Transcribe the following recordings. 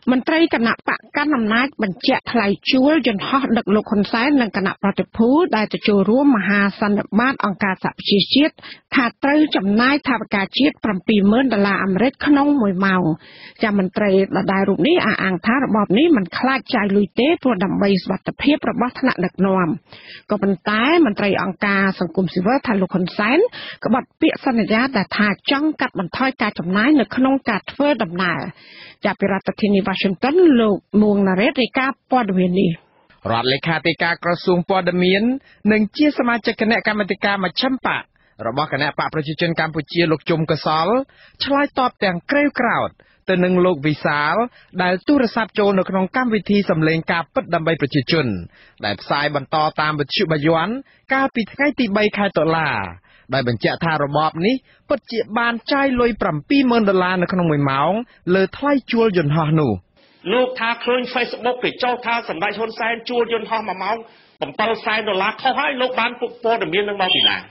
មន្ត្រីគណៈបកកណ្ដាលអំណាចបញ្ជាក់ថ្លៃជួលយន្តហោះដឹកលោកហ៊ុនសែននិងគណៈប្រតិភូដែលទៅចូលរួមមហាសន្និបាតអង្គការសហប្រជាជាតិថាត្រូវចំណាយថវិកាជាតិ$70,000អាមេរិកក្នុង1ម៉ោងចាមន្ត្រីដដែលរូបនេះអះអាងថារបបនេះមិនខ្លាចចាយលុយទេព្រោះដើម្បីសុវត្ថិភាពរបស់ថ្នាក់ដឹកនាំក៏ប៉ុន្តែមន្ត្រីអង្គការសង្គមស៊ីវិលថាលោកហ៊ុនសែនក្បត់ពាក្យសន្យាដែលថាចង់កាត់បន្ថយការចំណាយនៅក្នុងការធ្វើដំណើរចាប់ពីរដ្ឋធានី Washington លោកមួងណារ៉េតរាយការណ៍ព័ត៌មាននេះរដ្ឋលេខាធិការក្រសួងព័ត៌មាននិងជាសមាជិកគណៈកម្មាធិការមជ្ឈិមបករបស់គណៈបកប្រជាជនកម្ពុជាលោកជុំកសលឆ្លើយតបទាំងក្រេវក្រោធទៅនឹងលោកវិសាលដែលទូរស័ព្ទចូលនៅក្នុងកម្មវិធីសម្លេងការពិតដើម្បីប្រជាជនដែលផ្សាយបន្តតាមវិទ្យុបាយ័នកាលពីថ្ងៃទី3ខែតុលាដោយបញ្ជាក់ថារបបនេះពិតជាបានចាយលុយ$70,000នៅក្នុង1ម៉ោងលើថ្លៃជួលយន្តហោះនោះលោកថាឃើញ Facebook គេចោទថាសម្ដេចហ៊ុនសែនជួលយន្តហោះ1ម៉ោង$700,000ខុសហើយលោកបានពុកព័ត៌មាននឹងមកពីណា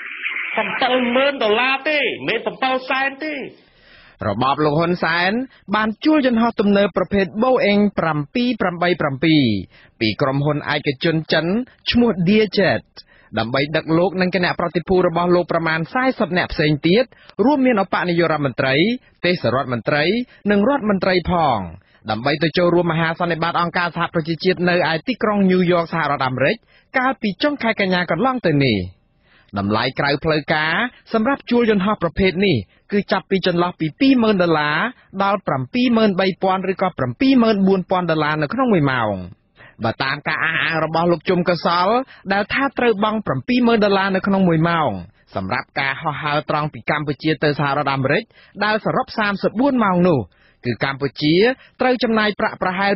$70,000ទេមិន$700,000ទេរបបលោកហ៊ុនសែនបានជួលយន្តហោះទំនើបប្រភេទ Boeing 787ពីក្រុមហ៊ុនឯកជនចិនឈ្មោះ Dearjet ដើម្បីដឹកលោកនិងគណៈប្រតិភូរបស់លោកប្រមាណ40នាក់ផ្សេងទៀតរួមមានឧបនាយករដ្ឋមន្ត្រីទេសរដ្ឋមន្ត្រីនិងរដ្ឋមន្ត្រីផងដើម្បីទៅចូលរួមមហាសន្និបាតអង្គការសហប្រជាជាតិនៅឯទីក្រុងញូវយ៉កសហរដ្ឋអាមេរិកកាលពីចុងខែកញ្ញាកន្លងទៅនេះតម្លៃក្រៅផ្លូវការសម្រាប់ជួលយន្តហោះប្រភេទនេះគឺចាប់ពីចន្លោះពី$20,000ដល់$73,000ឬក៏$74,000នៅក្នុង1ម៉ោងបើតាមការអះអាងរបស់លោកជុំកសលដែលថាត្រូវបង់$70,000នៅក្នុង1ម៉ោងសម្រាប់ការហោះហើរត្រង់ពីកម្ពុជាទៅសហរដ្ឋអាមេរិកដែលសរុប34ម៉ោងនោះគឺកម្ពុជាត្រូវចំណាយប្រាក់ប្រហែល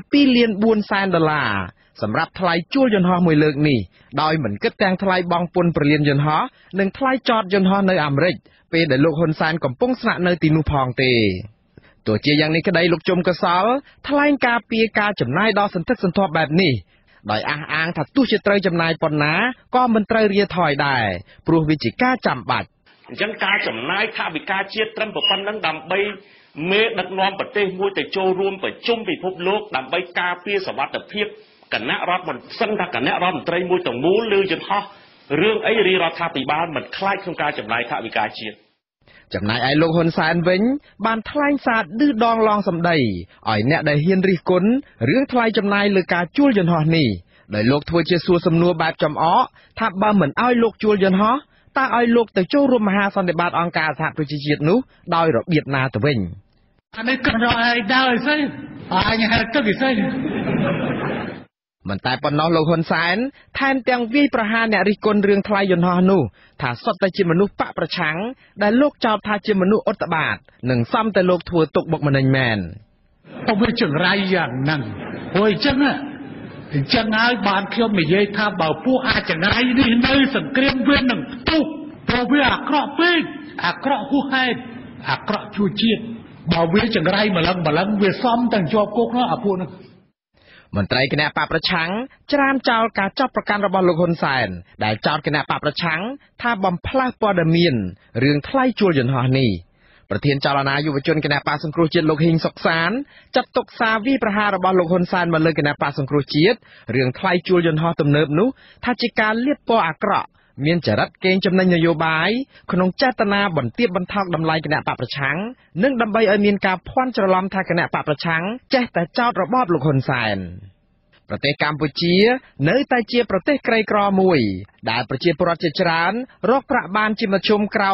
$2,400,000សម្រាប់ថ្លៃជួលយន្តហោះមួយលើកនេះដោយមិនគិតទាំងថ្លៃបង់ពន្ធព្រលានយន្តហោះនិងថ្លៃចតយន្តហោះនៅអាមេរិកពេលដែលលោកហ៊ុនសែនកំពុងស្នាក់នៅទីនោះផងទេទោះជាយ៉ាងនេះក្តីលោកជុំកសលថ្លែងការពីការចំណាយដ៏សន្ធឹកសន្ធាប់បែបនេះដោយអះអាងថាទោះជាត្រូវចំណាយប៉ុណ្ណាក៏មិនត្រូវរាថយដែរព្រោះវាជាការចាំបាច់អញ្ចឹងការចំណាយថវិកាជាតិត្រឹមប៉ុណ្ណឹងដើម្បីមេដឹកនាំប្រទេសមួយទៅចូលរួមប្រជុំពិភពលោកដើម្បីការពារសុវត្ថិភាពគណៈរដ្ឋមន្ត្រីសិនថាគណៈរដ្ឋមន្ត្រីមួយទាំងមូលលើយន្តហោះរឿងអីរាជរដ្ឋាភិបាលមិនខ្លាចក្នុងការចំណាយថវិកាជាតិចំណែកឯលោកហ៊ុនសែនវិញបានថ្លែងសារឌឺដងឡងសម្ដីឲ្យអ្នកដែលហ៊ានរិះគន់រឿងថ្លៃចំណាយលើការជួលយន្តហោះនេះដោយលោកធ្វើជាសួរសំណួរបែបចំអកថាបើមិនឲ្យលោកជួលយន្តហោះតើឲ្យលោកទៅចូលរួមមហាសន្និបាតអង្គការសហប្រជាជាតិនោះដោយរបៀបណាទៅវិញអានេះក៏រកឲ្យដល់ស្អីអញហៅទឹកស្អីមិនតែប៉ុណ្ណោះលោកហ៊ុនសែនថែមទាំងវាយប្រហារអ្នករិះគន់រឿងថ្លៃយន្តហោះនោះថាសុទ្ធតែជាមនុស្សបកប្រឆាំងដែលលោកចោទថាជាមនុស្សឧត្តបាតនិងសមតែលោកធ្វើទុកបុកម្នេញមែនទៅវាចង្រៃយ៉ាងហ្នឹងព្រោះអញ្ចឹងហើយបានខ្ញុំនិយាយថាបើពួកអាចចង្រៃនេះនៅសង្គ្រាមវានឹងទុះព្រោះវាអាក្រក់ពេកអាក្រក់ហួសហេតុអាក្រក់ជួយជាតិបើវាចង្រៃម្លឹងវាសមទាំងជាប់គុកនោះអាពួកនោះមន្ត្រីគណៈបកប្រឆាំងច្រានចោលការចាប់ប្រកាន់របស់លោកហ៊ុនសែនដែលចោទគណៈបកប្រឆាំងថាបំផ្លាស់ព័ត៌មានរឿងថ្លៃជួលយន្តហោះនេះប្រធានចលនាយុវជនគណៈបកសង្គ្រោះជាតិលោកហ៊ីងសុកសានចាត់ទុកសារវាយប្រហាររបស់លោកហ៊ុនសែនមកលើគណៈបកសង្គ្រោះជាតិរឿងថ្លៃជួលយន្តហោះទំនើបនោះថាជាការលាបពណ៌អាក្រក់មានចរិតកេងចំណេញនយោបាយក្នុងចេតនាបន្ទាបបន្ថោកតម្លៃគណៈបកប្រឆាំងនិងដើម្បីឲ្យមានការភ័ន្តច្រឡំថាគណៈបកប្រឆាំងចេះតែចោទរបបលោកហ៊ុនសែនប្រទេសកម្ពុជានៅតែជាប្រទេសក្រីក្រមួយដែលប្រជាពលរដ្ឋជាច្រើនរកប្រាក់បានជាមធ្យមក្រោម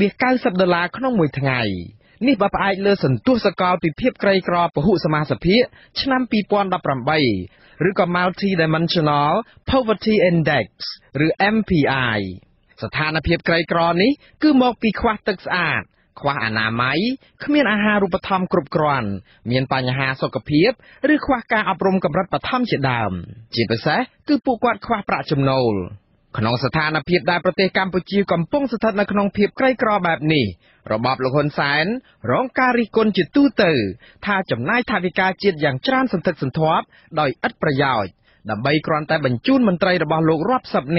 $1.90ក្នុងមួយថ្ងៃនេះបើផ្អែកលើសន្ទុះសកលពិភពក្រីក្រពហុសមាសភាគឆ្នាំ2018ឬក៏ Multidimensional Poverty Index ឬ MPI ស្ថានភាពក្រីក្រនេះគឺមកពីខ្វះទឹកស្អាតខ្វះអនាម័យគ្មានអាហារូបត្ថម្ភគ្រប់គ្រាន់មានបញ្ហាសុខភាពឬខ្វះការអប់រំកម្រិតបឋមជាដើមជាពិសេសគឺពួកគាត់ខ្វះប្រាក់ចំណូលក្នុងស្ថានភាពដែលប្រទេសកម្ពុជាកំពុងស្ថិតនៅក្នុងភាពក្រីក្របែបនេះរបបលោកហ៊ុនសែនរងការរិះគន់ជាទូទៅថាចំណាយថវិកាជាតិយ៉ាងច្រើនសន្ធឹកសន្ធាប់ដោយឥតប្រយោជន៍ដើម្បីគ្រាន់តែបញ្ជូនមន្ត្រីរបស់លោករាប់សិបនាក់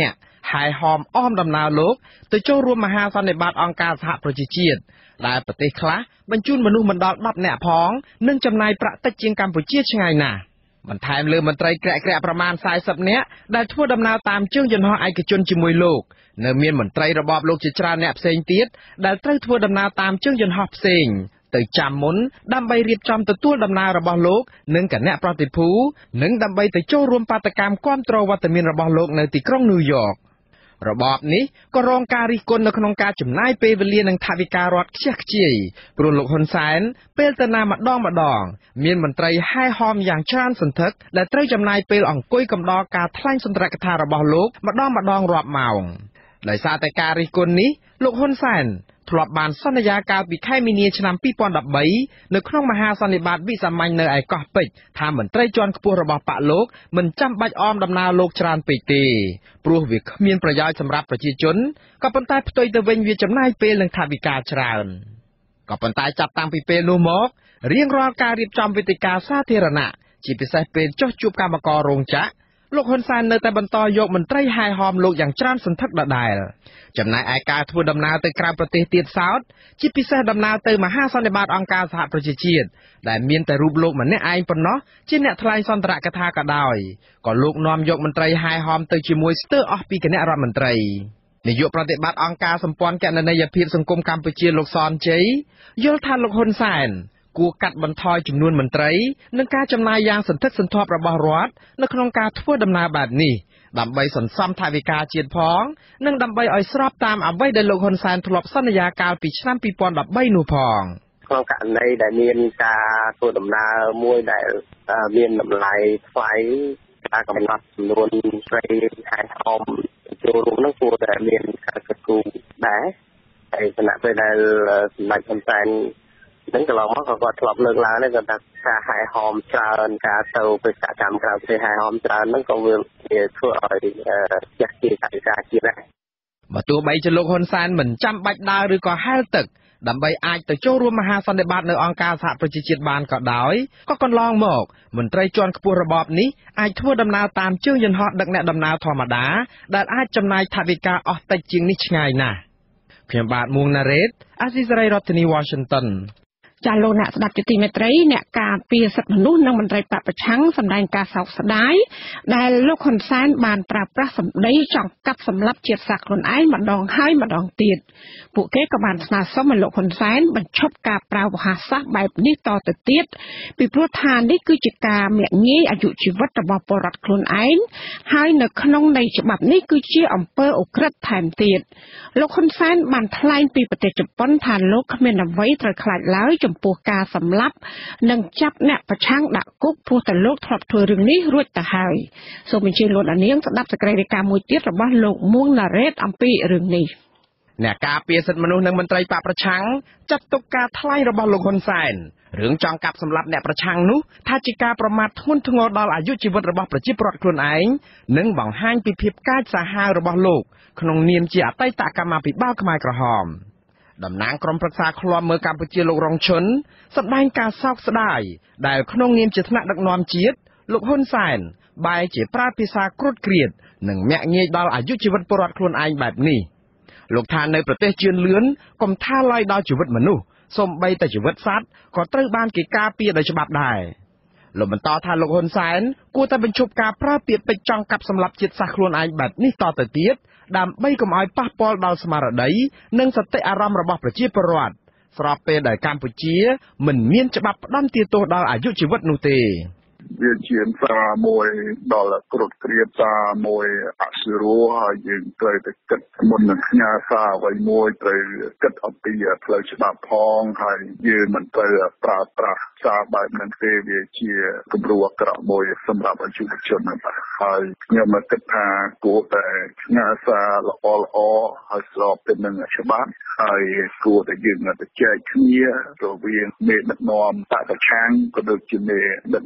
ហើយហោមอ้อมដំណើរលោកទៅចូលរួមមហាសន្និបាតអង្គការសហប្រជាជាតិដែលប្រទេសខ្លះបញ្ជូនមនុស្សមិនដល់10នាក់ផងនិងចំណាយប្រាក់តិចជាងកម្ពុជាឆ្ងាយណាស់បន្ថែមលើមន្ត្រីក្រាក់ៗប្រមាណ40នាក់ដែលធ្វើដំណើរតាមជើងយន្តហោះឯកជនជាមួយលោកនៅមានមន្ត្រីរបបលោកជាច្រើនអ្នកផ្សេងទៀតដែលត្រូវធ្វើដំណើរតាមជើងយន្តហោះផ្សេងទៅចាំមុនដើម្បីរៀបចំទទួលដំណើររបស់លោកនិងគណៈប្រតិភូនិងដើម្បីទៅចូលរួមបាតកម្មគាំទ្រវត្តមានរបស់លោកនៅទីក្រុងញូវយ៉ករបបនេះក៏រងការរិះគន់នៅក្នុងការចំណាយពេលវេលានិងថវិការដ្ឋខ្ជះខ្ជាយព្រោះលោកហ៊ុនសែនពេលទៅណាម្ដងមានមន្ត្រីហែហោមយ៉ាងច្រើនសន្ធឹកដែលត្រូវចំណាយពេលអង្គុយកំដរការថ្លែងសុន្ទរកថារបស់លោកម្ដងរាប់ម៉ោងដោយសារតែការរិះគន់នេះលោកហ៊ុនសែនធ្លាប់បានសន្យាកាលពីខែមីនាឆ្នាំ2013នៅក្នុងមហាសន្និបាតវិសាមញ្ញនៅឯកោះពេជ្រថាមន្ត្រីជាន់ខ្ពស់របស់បកលោកមិនចាំបាច់អមដំណើរលោកច្រើនពេកទេព្រោះវាគ្មានប្រយោជន៍សម្រាប់ប្រជាជនក៏ប៉ុន្តែផ្ទុយទៅវិញវាចំណាយពេលនិងថវិកាច្រើនក៏ប៉ុន្តែចាប់តាំងពីពេលនោះមករៀងរាល់ការរៀបចំវេទិកាសាធារណៈជាពិសេសពេលចុះជួបកម្មកររោងចក្រលោកហ៊ុនសែននៅតែបន្តយកមន្ត្រីហែហោមលោកយ៉ាងច្រើនសន្ធឹកដដែលចំណែកឯការធ្វើដំណើរទៅក្រៅប្រទេសទៀតសោតជាពិសេសដំណើរទៅមហាសន្និបាតអង្គការសហប្រជាជាតិដែលមានតែរូបលោកម្នាក់ឯងប៉ុណ្ណោះជាអ្នកថ្លែងសន្ទរកថាក៏ដោយក៏លោកនាំយកមន្ត្រីហែហោមទៅជាមួយស្ទើរអស់ពីគណៈរដ្ឋមន្ត្រីនាយកប្រតិបត្តិអង្គការសម្ព័ន្ធគណនេយ្យភាពសង្គមកម្ពុជាលោកសនជ័យយល់ថាលោកហ៊ុនសែនគួរកាត់បន្ថយចំនួនមន្ត្រីនិងការចំណាយយ៉ាងសន្ធឹកសន្ធាប់របស់រដ្ឋនៅក្នុងការធ្វើដំណើរបែបនេះដើម្បីសន្សំថវិកាជាតិផងនិងដើម្បីឲ្យស្របតាមអ្វីដែលលោកហ៊ុនសែនធ្លាប់សន្យាកាលពីឆ្នាំ2013នោះផងក្នុងករណីដែលមានការធ្វើដំណើរមួយដែលមានតម្លៃថ្លៃការកំណត់ចំនួនស្រីហែហោមចូលរួមនឹងគួរតែមានការគិតគូរដែរហើយគណៈពេលដែលសម្ដេចហ៊ុនសែននឹងកន្លងមកក៏គាត់ធ្លាប់លើកឡើងដែរគាត់ថាការហែហោមច្រើនការទៅបេសកកម្មក្រៅប្រទេសហែហោមច្រើនហ្នឹងក៏វាធ្វើឲ្យចាស់ជាថវិកាជាតិដែរបើទោះបីជាលោកហ៊ុនសែនមិនចាំបាច់ដើរឬក៏ហែលទឹកដើម្បីអាចទៅចូលរួមមហាសន្និបាតនៅអង្គការសហប្រជាជាតិបានក៏ដោយក៏កន្លងមកមន្ត្រីជាន់ខ្ពស់របបនេះអាចធ្វើដំណើរតាមជើងយន្តហោះដឹកអ្នកដំណើរធម្មតាដែលអាចចំណាយថវិកាអស់តិចជាងនេះឆ្ងាយណាស់ខ្ញុំបាទមួងណារ៉េតអាស៊ីសេរីរដ្ឋធានី Washington ចាលោកអ្នកស្ដាប់ជាទីមេត្រីអ្នកការពារសិទ្ធិមនុស្សនិងមន្ត្រីបពប្រឆាំងសម្ដែងការសោកស្ដាយដែលលោកហ៊ុនសែនបានប្រើប្រាស់សម្ដីចង់កាប់សម្លាប់ជាតិសាសន៍ខ្លួនឯងម្ដងហើយម្ដងទៀតពួកគេក៏បានស្នើសុំឲ្យលោកហ៊ុនសែនបញ្ឈប់ការប្រើវោហារសាស្ត្របែបនេះតទៅទៀតពីព្រោះថានេះគឺជាការមាក់ងាយអាយុជីវិតរបស់ពលរដ្ឋខ្លួនឯងហើយនៅក្នុងន័យច្បាប់នេះគឺជាអំពើឧក្រិដ្ឋថែមទៀតលោកហ៊ុនសែនបានថ្លែងពីប្រទេសជប៉ុនថាលោកគ្មានអ្វីត្រូវខ្លាចឡើយចំពោះការសម្លាប់និងចាប់អ្នកប្រឆាំងដាក់គុកព្រោះតែលោកធ្លាប់ធ្វើរឿងនេះរួចទៅហើយសូមអញ្ជើញលោកនាងស្ដាប់សេចក្តីរាយការណ៍មួយទៀតរបស់លោកមួងណារ៉េតអំពីរឿងនេះអ្នកការពារសិទ្ធិមនុស្សនិងមន្ត្រីបកប្រឆាំងចាត់ទុកការថ្លែងរបស់លោកហ៊ុនសែនរឿងចង់កាប់សម្លាប់អ្នកប្រឆាំងនោះថាជាការប្រមាថធ្ងន់ធ្ងរដល់អាយុជីវិតរបស់ប្រជាពលរដ្ឋខ្លួនឯងនិងបង្ហាញពីភាពកាចសាហាវរបស់លោកក្នុងនាមជាអតីតកម្មាភិបាលខ្មែរក្រហមតំណាងក្រុមប្រឹក្សាឃ្លាំមើលកម្ពុជាលោករងឈុនសម្ដែងការសោកស្ដាយដែលក្នុងនាមជាថ្នាក់ដឹកនាំជាតិលោកហ៊ុនសែនបែរជាប្រើភាសាគ្រុតគ្រៀតនិងមាក់ងាយដល់អាយុជីវិតពលរដ្ឋខ្លួនឯងបែបនេះលោកថានៅប្រទេសជឿនលឿនកុំថាឡើយដល់ជីវិតមនុស្សសូម្បីតែជីវិតសត្វក៏ត្រូវបានគេការពារដោយច្បាប់ដែរលោកបន្តថាលោកហ៊ុនសែនគួរតែបញ្ឈប់ការប្រើពាក្យពេចន៍ចង់កាប់សម្លាប់ជាតិសាសន៍ខ្លួនឯងបែបនេះតទៅទៀតដើម្បីកុំឲ្យប៉ះពាល់ដល់ស្មារតីនិងសតិអារម្មណ៍របស់ប្រជាពលរដ្ឋស្របពេលដែលកម្ពុជាមិនមានច្បាប់ផ្តន្ទាទោសដល់អាយុជីវិតនោះទេវាជាសារមួយដល់គ្រុតគ្រៀតសារមួយអសុរោហើយយើងត្រូវតែគិតមុននឹងផ្ញើសារអ្វីមួយត្រូវគិតអំពីផ្លូវច្បាប់ផងហើយយើងមិនត្រូវប្រើប្រាស់សារបែបហ្នឹងទេវាជាគំរូអាក្រក់មួយសម្រាប់ប្រជាជនបាទហើយខ្ញុំគិតថាគួរតែផ្ញើសារល្អហើយស្របទៅនឹងច្បាប់ហើយគួរតែយើងទៅចែកគ្នារវាងមេដឹកនាំបកប្រឆាំងក៏ដូចជាមេដឹកនាំ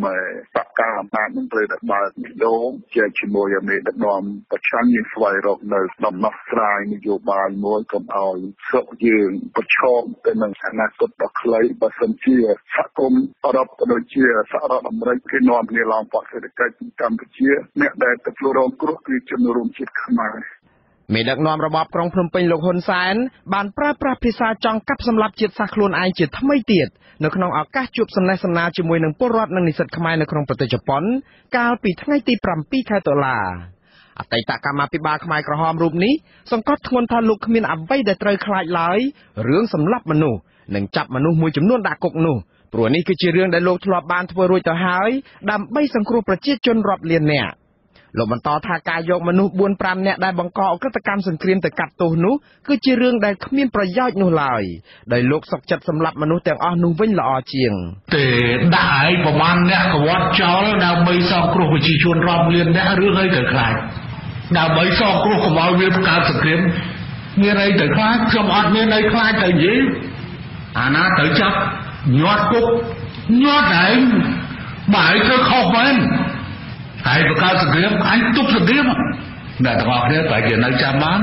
បកការអំណាចនឹងត្រូវតែបើកម្ដងជាជាមួយមេដឹកនាំប្រឆាំងយើងស្វែងរកនៅដំណោះស្រាយនយោបាយមួយកុំឲ្យស្រុកយើងប្រឈមទៅនឹងអនាគតដ៏ខ្លីបើសិនជាសហគមន៍អឺរ៉ុបក៏ដូចជាសហរដ្ឋអាមេរិកគេនាំគ្នាឡើងបកសេដ្ឋកិច្ចកម្ពុជាអ្នកដែលទទួលរងគ្រោះគឺជនរួមជាតិខ្មែរមេដឹកនាំរបបក្រុងភ្នំពេញលោកហ៊ុនសែនបានប្រើប្រាស់ភាសាចង់កាប់សម្លាប់ជាតិសាសន៍ខ្លួនឯងជាថ្មីទៀតនៅក្នុងឱកាសជួបសំណេះសំណាលជាមួយនឹងពលរដ្ឋនិងនិស្សិតខ្មែរនៅក្នុងប្រទេសជប៉ុនកាលពីថ្ងៃទី7 ខែតុលាអតីតកម្មាភិបាលខ្មែរក្រហមរូបនេះសង្កត់ធ្ងន់ថាលោកគ្មានអ្វីដែលត្រូវខ្លាចឡើយរឿងសម្លាប់មនុស្សនិងចាប់មនុស្សមួយចំនួនដាក់គុកនោះព្រោះនេះគឺជារឿងដែលលោកធ្លាប់បានធ្វើរួចទៅហើយដើម្បីសង្គ្រោះប្រជាជនរាប់លាននាក់លោកបន្តថាការយកមនុស្ស 4-5 នាក់ដែលបង្កអក្រិតកម្មសង្គ្រាមទៅកាត់ទោសនោះគឺជារឿងដែលគ្មានប្រយោជន៍នោះឡើយដោយលោកសុកចិត្តសម្លាប់មនុស្សទាំងអស់នោះវិញល្អជាងទេដាក់ឲ្យប្រមាណអ្នកកវត្តចោលដើម្បីសង្គ្រោះប្រជាជនរាប់លានអ្នករឿងអីទៅខ្លាចដើម្បីសង្គ្រោះកុំឲ្យវាកើតសង្គ្រាមមានអីទៅខ្លាចខ្ញុំអត់មានអីខ្លាចទៅនិយាយអាណាទៅចាប់ញាត់គុកញាត់ឯងបើឲ្យធ្វើខុសមែនហើយបង្កើតសង្គ្រាមអញទប់សង្គ្រាមអ្នកទាំងអស់គ្នាតែជានៅចាំបាន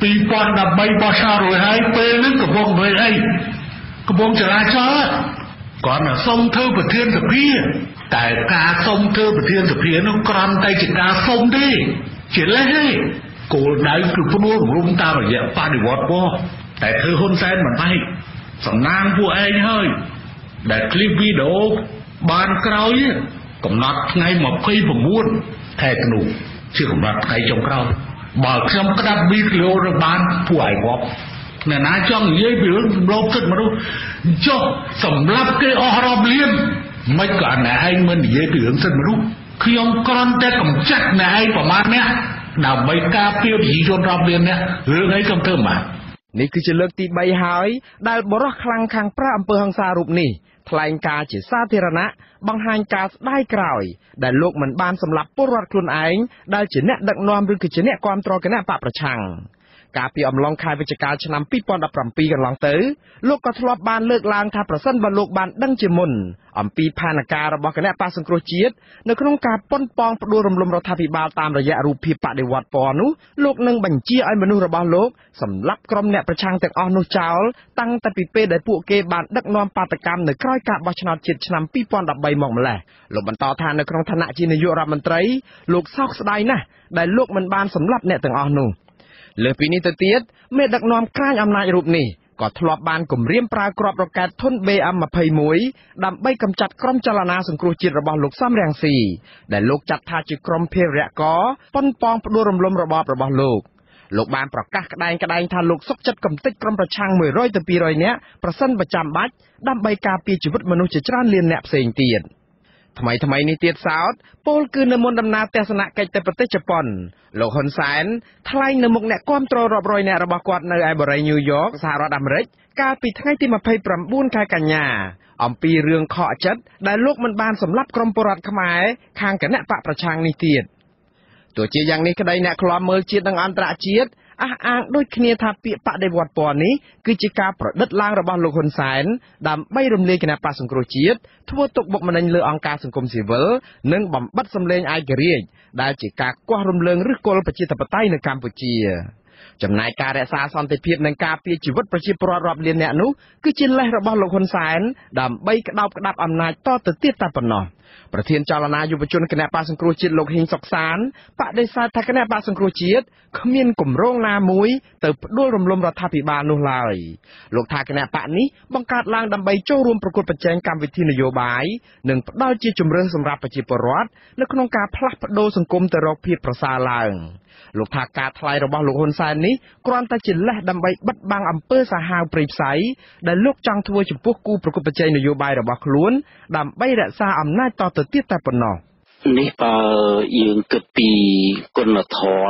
2013បោះឆ្នោតរួចហើយពេលនេះកំពុងធ្វើអីកំពុងចរាចរណ៍គាត់ទៅសុំធ្វើប្រធានសភាតែការសុំធ្វើប្រធានសភានោះគ្រាន់តែជាការសុំទេជាលេសទេគោលដៅគឺភ្នួររំតាមរយៈបដិវត្តពណ៌តែធ្វើហ៊ុនសែនមិនបែកសំណាងពួកឯងហើយដែលคลิปវីដេអូបានក្រោយកំណត់ថ្ងៃ29ខែធ្នូជាកំណត់ថ្ងៃចុងក្រោយបើខ្ញុំក្តាប់វីដេអូទៅបានពួកឯងរាប់អ្នកណាចង់និយាយពីរឿងសម្លប់ទឹកមនុស្សចុះសម្លាប់គេអស់រាប់លានមិនក៏អ្នកឯងមិននិយាយពីរឿងសិទ្ធិមនុស្សខ្ញុំគ្រាន់តែកម្ចាត់អ្នកឯងប្រមាណអ្នកដើម្បីការពារប្រជាជនរាប់លានអ្នករឿងអីខ្ញុំធ្វើមកនេះគឺជាលើកទី3ហើយដែលបរិះខ្លាំងខាងប្រាអំពើហិង្សារូបនេះថ្លែងការជាសាធារណៈបង្ហាញការស្ដាយក្រោយដែលលោកមិនបានសម្លាប់ពលរដ្ឋខ្លួនឯងដែលជាអ្នកដឹកនាំឬក៏ជាអ្នកគ្រប់គ្រងគណៈបកប្រឆាំងកាលពីអំឡុងខែវិច្ឆិកាឆ្នាំ2017កន្លងទៅលោកក៏ធ្លាប់បានលើកឡើងថាប្រសិនបើលោកបានដឹងជាមុនអំពីផែនការរបស់គណៈបកសង្គ្រោះជាតិនៅក្នុងការប៉ុនប៉ងផ្ដួលរំលំរដ្ឋាភិបាលតាមរយៈរូបភាពបដិវត្តពណ៌នោះលោកនឹងបញ្ជាឲ្យមនុស្សរបស់លោកសម្លាប់ក្រុមអ្នកប្រឆាំងទាំងអស់នោះចោលតាំងតែពីពេលដែលពួកគេបានដឹកនាំបាតកម្មនៅក្រោយការបោះឆ្នោតជាតិឆ្នាំ2013មកម្ល៉េះលោកបន្តថានៅក្នុងឋានៈជានាយករដ្ឋមន្ត្រីលោកសោកស្ដាយណាស់ដែលលោកមិនបានសម្លាប់អ្នកទាំងអស់នោះលើពីនេះទៅទៀតមេដឹកនាំក្រាញអំណាចរូបនេះក៏ធ្លាប់បានគំរាមប្រើគ្រាប់រ៉ុកែតធុន BM21 ដើម្បីកម្ចាត់ក្រុមចលនាសង្គ្រោះជាតិរបស់លោកសំរងស៊ីដែលលោកចាត់ថាជាក្រុមភេរវករប៉ុនប៉ងផ្ដួលរំលំរបបរបស់លោកបានប្រកាសក្តែងថាលោកសុកចិត្តកំទេចក្រុមប្រឆាំង100 ទៅ 200 នាក់ប្រសិនបើចាំបាច់ដើម្បីការពារជីវិតមនុស្សជាច្រើនលានអ្នកផ្សេងទៀតថ្មីនេះទៀតសោតពលគឺនៅមុនដំណើរទស្សនកិច្ចទៅប្រទេសជប៉ុនលោកហ៊ុនសែនថ្លែងនៅមុខអ្នកគាំទ្ររាប់រយនាក់របស់គាត់នៅឯបូរីញូវយ៉កសហរដ្ឋអាមេរិកកាលពីថ្ងៃទី29ខែកញ្ញាអំពីរឿងខកចិត្តដែលលោកមិនបានសម្លាប់ក្រុមពលរដ្ឋខ្មែរខាងគណៈបកប្រឆាំងនេះទៀតទោះជាយ៉ាងនេះក្តីអ្នកខ្លាំមើលជាតិនិងអន្តរជាតិអះអាងដូចគ្នាថាពាក្យបដិវត្តពណ៌នេះគឺជាការប្រឌិតឡើងរបស់លោកហ៊ុនសែនដើម្បីរំលាយគណៈបកសង្គ្រោះជាតិធ្វើទុកបុកម្នេញលើអង្គការសង្គមស៊ីវិលនិងបំបិទសម្លេងឯករាជ្យដែលជាការគាស់រំលើងឫសគល់ប្រជាធិបតេយ្យនៅកម្ពុជាចំណែកការរក្សាសន្តិភាពនិងការពារជីវិតប្រជាពលរដ្ឋរាប់លាននាក់នោះគឺជាលេសរបស់លោកហ៊ុនសែនដើម្បីក្តោបក្តាប់អំណាចតទៅទៀតតែប៉ុណ្ណោះប្រធានចលនាយុវជនគណៈបកសង្គ្រោះជាតិលោកហ៊ីងសុកសានបដិសេធថាគណៈបកសង្គ្រោះជាតិគ្មានគម្រោងណាមួយទៅផ្ដួលរំលំរដ្ឋាភិបាលនោះឡើយលោកថាគណៈបកនេះបង្កើតឡើងដើម្បីចូលរួមប្រកួតប្រជែងកម្មវិធីនយោបាយនិងផ្ដល់ជាជម្រើសសម្រាប់ប្រជាពលរដ្ឋនៅក្នុងការផ្លាស់ប្ដូរសង្គមទៅរកភាពប្រសើរឡើងលោកថាការថ្លែងរបស់លោកហ៊ុនសែននេះគ្រាន់តែជាលេសដើម្បីបិទបាំងអំពើសាហាវព្រៃផ្សៃដែលលោកចង់ធ្វើចំពោះគូប្រកួតប្រជែងនយោបាយរបស់ខ្លួនដើម្បីរក្សាអំណាចតទៅទៀតតែប៉ុណ្ណោះនេះបើយើងគិតពីគុណធម៌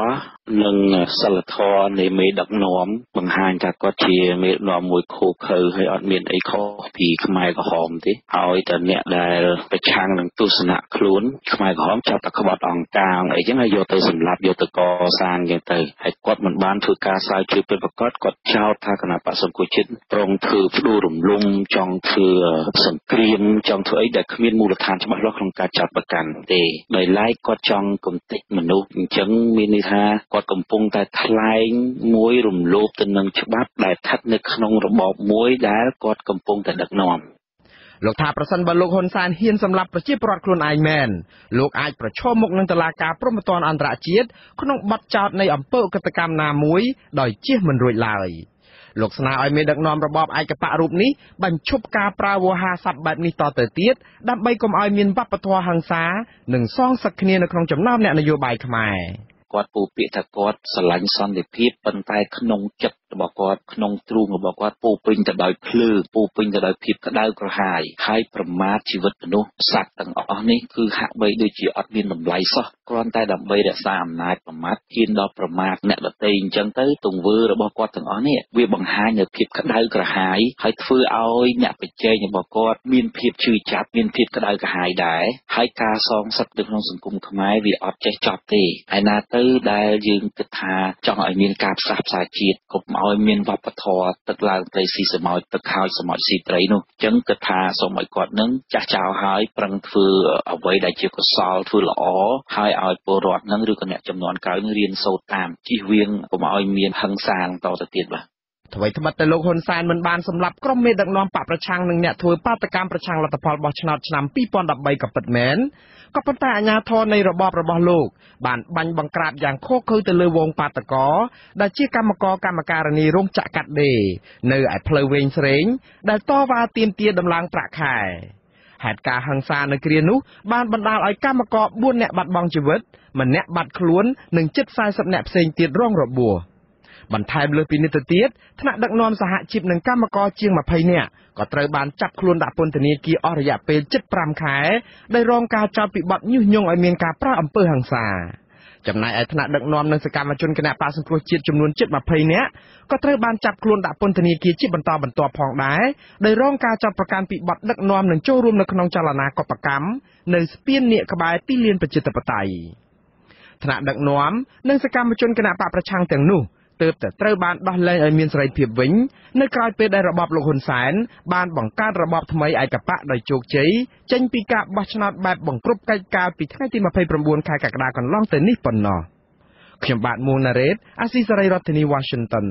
នឹងសិលធម៌នៃមេដឹកនាំបង្ហាញថាគាត់ជាមេដឹកនាំមួយខូខើហើយអត់មានអីខុសពីខ្មែរក្រហមទេឲ្យតែអ្នកដែលប្រឆាំងនឹងទស្សនៈខ្លួនខ្មែរក្រហមចាប់តែក្បត់អង្គការអីចឹងហើយយកទៅសម្លាប់យកទៅកសាងចឹងទៅហើយគាត់មិនបានធ្វើការស្រាវជ្រាវពិតប្រាកដគាត់ចោទថាគណៈបក្សសង្គ្រោះជាតិប្រងធ្វើផ្ដួលរំលំចង់ធ្វើសង្គ្រាមចង់ធ្វើអីដែលគ្មានមូលដ្ឋានច្បាស់លាស់ក្នុងការចាប់ប្រកាន់ទេដោយឡែកគាត់ចង់កំទេចមនុស្សអញ្ចឹងមានន័យថាគាត់កំពុងតែថ្លែងមួយរំលោភទៅនឹងច្បាប់ដែលស្ថិតនៅក្នុងរបបមួយដែលគាត់កំពុងតែដឹកនាំលោកថាប្រសិនបើលោកហ៊ុនសែនហ៊ានសម្លាប់ប្រជាពលរដ្ឋខ្លួនឯងមែនលោកអាចប្រឈមមុខនឹងតុលាការព្រហ្មទណ្ឌអន្តរជាតិក្នុងបទចោទនៃអំពើឧក្រិដ្ឋកម្មណាមួយដោយជៀសមិនរួចឡើយលោកស្នើឲ្យមេដឹកនាំរបបឯកបករូបនេះបញ្ឈប់ការប្រើវោហារស័ព្ទបែបនេះតទៅទៀតដើម្បីកុំឲ្យមានវប្បធម៌ហិង្សានិងសងសឹកគ្នានៅក្នុងចំណោមអ្នកនយោបាយខ្មែរគាត់ពោលពាក្យថាគាត់ស្រឡាញ់សន្តិភាពប៉ុន្តែក្នុងចិត្តរបស់គាត់ក្នុងទ្រូងរបស់គាត់ពោពេញទៅដោយភ្លើងពោពេញទៅដោយភាពក្តៅក្រហាយហើយប្រមាថជីវិតមនុស្សសត្វទាំងអស់នេះគឺហាក់បីដូចជាអត់មានតម្លៃសោះគ្រាន់តែដើម្បីរក្សាអំណាចប្រមាថហ៊ានដល់ប្រមាថអ្នកដទៃអញ្ចឹងទៅទង្វើរបស់គាត់ទាំងអស់នេះវាបង្ហាញនូវភាពក្តៅក្រហាយហើយធ្វើឲ្យអ្នកប្រជែងរបស់គាត់មានភាពឈឺចាប់មានភាពក្តៅក្រហាយដែរហើយការសងសឹកនៅក្នុងសង្គមខ្មែរវាអត់ចេះចប់ទេឯណាទៅដែលយើងគិតថាចង់ឲ្យមានការផ្សះផ្សាជាតិកុំឲ្យមានវប្បធម៌ទឹកឡើងត្រីស៊ីសមុទ្រទឹកហើយសមុទ្រស៊ីត្រីនោះអញ្ចឹងគិតថាសូមឲ្យគាត់នឹងចាស់ចោលហើយប្រឹងធ្វើអ្វីដែលជាកុសលធ្វើល្អហើយឲ្យពលរដ្ឋនឹងឬក៏អ្នកចំនួនក្រោយនឹងរៀនសូត្រតាមជៀសវាងកុំឲ្យមានហិង្សាតទៅទៀតបាទអ្វីត្បិតតែលោកហ៊ុនសែនមិនបានសម្លាប់ក្រុមមេដឹកនាំបកប្រឆាំងនិងអ្នកធ្វើបាតកម្មប្រឆាំងលទ្ធផលបោះឆ្នោតឆ្នាំ2013ក៏ពិតមែនក៏ប៉ុន្តែអាជ្ញាធរនៃរបបរបស់លោកបានបាញ់បង្ក្រាបយ៉ាងឃោរឃៅទៅលើវងបាតកោដែលជាកម្មការនីរោងចក្រកាត់ដេរនៅឯផ្លូវវែងស្រេងដែលតវ៉ាទាមទារដំឡើងប្រាក់ខែហេតុការណ៍ហិង្សានៅគ្រានោះបានបណ្ដាលឲ្យកម្មករ4នាក់បាត់បង់ជីវិតម្នាក់បាត់ខ្លួននិងជិត40នាក់ផ្សេងទៀតរងរបួសបន្ថែមលើពីនេះទៅទៀតថ្នាក់ដឹកនាំសហជីពនិងកម្មករជាង20នាក់ក៏ត្រូវបានចាប់ខ្លួនដាក់ពន្ធនាគារអស់រយៈពេលជិត5ខែដោយរងការចោទពីបទញុះញង់ឲ្យមានការប្រើអំពើហិង្សាចំណែកឯថ្នាក់ដឹកនាំនិងសកម្មជនគណបក្សសង្គ្រោះជាតិចំនួនជិត20នាក់ក៏ត្រូវបានចាប់ខ្លួនដាក់ពន្ធនាគារជាបន្តបន្ទាប់ផងដែរដោយរងការចាប់ប្រកាន់ពីបទដឹកនាំនិងចូលរួមនៅក្នុងចលនាកបកម្មនៅស្ពាននាគក្បែរទីលានប្រជាធិបតេយ្យថ្នាក់ដឹកនាំនិងសកម្មជនគណបកប្រឆាំងទាំងនោះទើបតែត្រូវបានដោះលែងឲ្យមានសេរីភាពវិញនៅក្រៅពេលដែលរបបលោកហ៊ុនសែនបានបង្កើតរបបថ្មីឯកបកដោយជោគជ័យចេញពីការបោះឆ្នោតបែបបង្ក្រប់កិច្ចកាលពីថ្ងៃទី29ខែកក្កដាកន្លងទៅនេះប៉ុណ្ណោះខ្ញុំបាទមួងណារ៉េតអាស៊ីសេរីរដ្ឋធានី Washington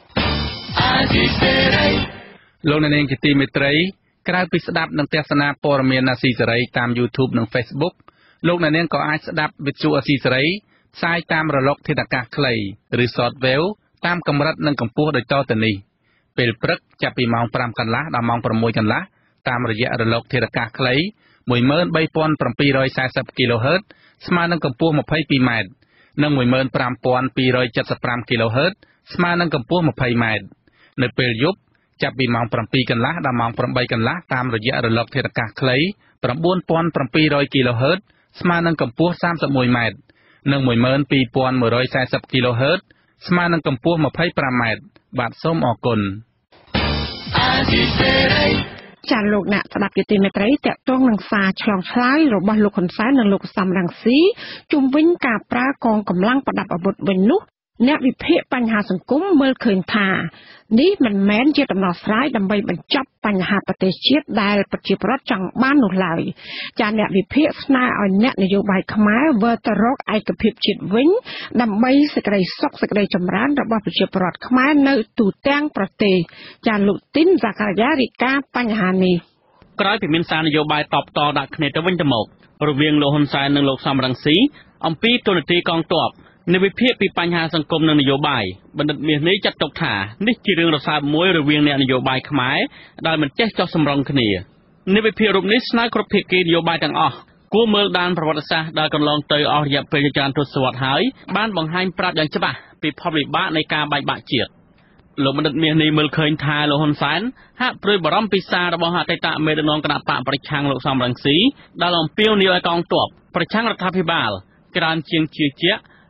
លោកអ្នកនាងជាទីមេត្រីក្រៅពីស្ដាប់និងទស្សនាព័ត៌មានអាស៊ីសេរីតាម YouTube និង Facebook លោកអ្នកនាងក៏អាចស្ដាប់វិទ្យុអាស៊ីសេរីផ្សាយតាមរលកធាតុអាកាសខ្លីឬ Shortwave តាមកម្រិតនិងកម្ពស់ដូចតទៅនេះពេលព្រឹកចាប់ពីម៉ោង 5 កន្លះដល់ម៉ោង 6 កន្លះតាមរយៈរលកធាតុអាកាសខ្លី 13740 kHz ស្មើនឹងកម្ពស់ 22m និង 15275 kHz ស្មើនឹងកម្ពស់ 20m នៅពេលយប់ចាប់ពីម៉ោង 7 កន្លះដល់ម៉ោង 8 កន្លះតាមរយៈរលកធាតុអាកាសខ្លី 9700 kHz ស្មើនឹងកម្ពស់ 31mនិង12140 kHz ស្មើនឹងកម្ពស់ 25m បាទសូមអរគុណចាលោកអ្នកស្ដាប់យុតិមេត្រីតកតងនឹងសារឆ្លងឆ្លើយរបស់លោកហ៊ុនសែននិងលោកសំរងស៊ីជុំវិញការប្រើកងកម្លាំងប្រដាប់អាវុធវិញនោះអ្នកវិភាគបញ្ហាសង្គមមើលឃើញថានេះមិនមែនជាដំណោះស្រាយដើម្បីបញ្ចប់បញ្ហាប្រទេសជាតិដែលប្រជាពលរដ្ឋចង់បាននោះឡើយចាអ្នកវិភាគស្នើឲ្យអ្នកនយោបាយខ្មែរវិលទៅរកឯកភាពជាតិវិញដើម្បីសេចក្តីសុខសេចក្តីចម្រើនរបស់ប្រជាពលរដ្ឋខ្មែរនៅទូទាំងប្រទេសចាលោកទីនហ្សាការីយ៉ារាយការណ៍បញ្ហានេះក្រោយពីមានសារនយោបាយតបតដាក់គ្នាទៅវិញទៅមករវាងលោកហ៊ុនសែននិងលោកសំរងស៊ីអំពីទូនាទីកងទ័ពនៅវិភាគពីបញ្ហាសង្គមនិងនយោបាយបណ្ឌិតមាសនេះចាត់ទុកថានេះជារឿងរសើបមួយរវាងអ្នកនយោបាយខ្មែរដែលមិនចេះចោះសម្រុងគ្នានៅវិភាគរូបនេះស្នើគ្រប់ភាគីនយោបាយទាំងអស់គួរមើលដានប្រវត្តិសាស្ត្រដែលកន្លងទៅអស់រយៈពេលច្រើនទសវត្សរ៍ហើយបានបង្ហាញប្រាប់យ៉ាងច្បាស់ពីផលវិបាកនៃការបែកបាក់ជាតិលោកបណ្ឌិតមាសនេះមើលឃើញថាលោកហ៊ុនសែនហាក់ព្រួយបារម្ភពីសាររបស់អតីតមេដឹកនាំគណបកប្រឆាំងលោកសំរងស៊ីដែលអំពាវនាវឲ្យកងទ័ពប្រឆាំងរដ្ឋាភិបាលច្រើនជាងជឿជាក់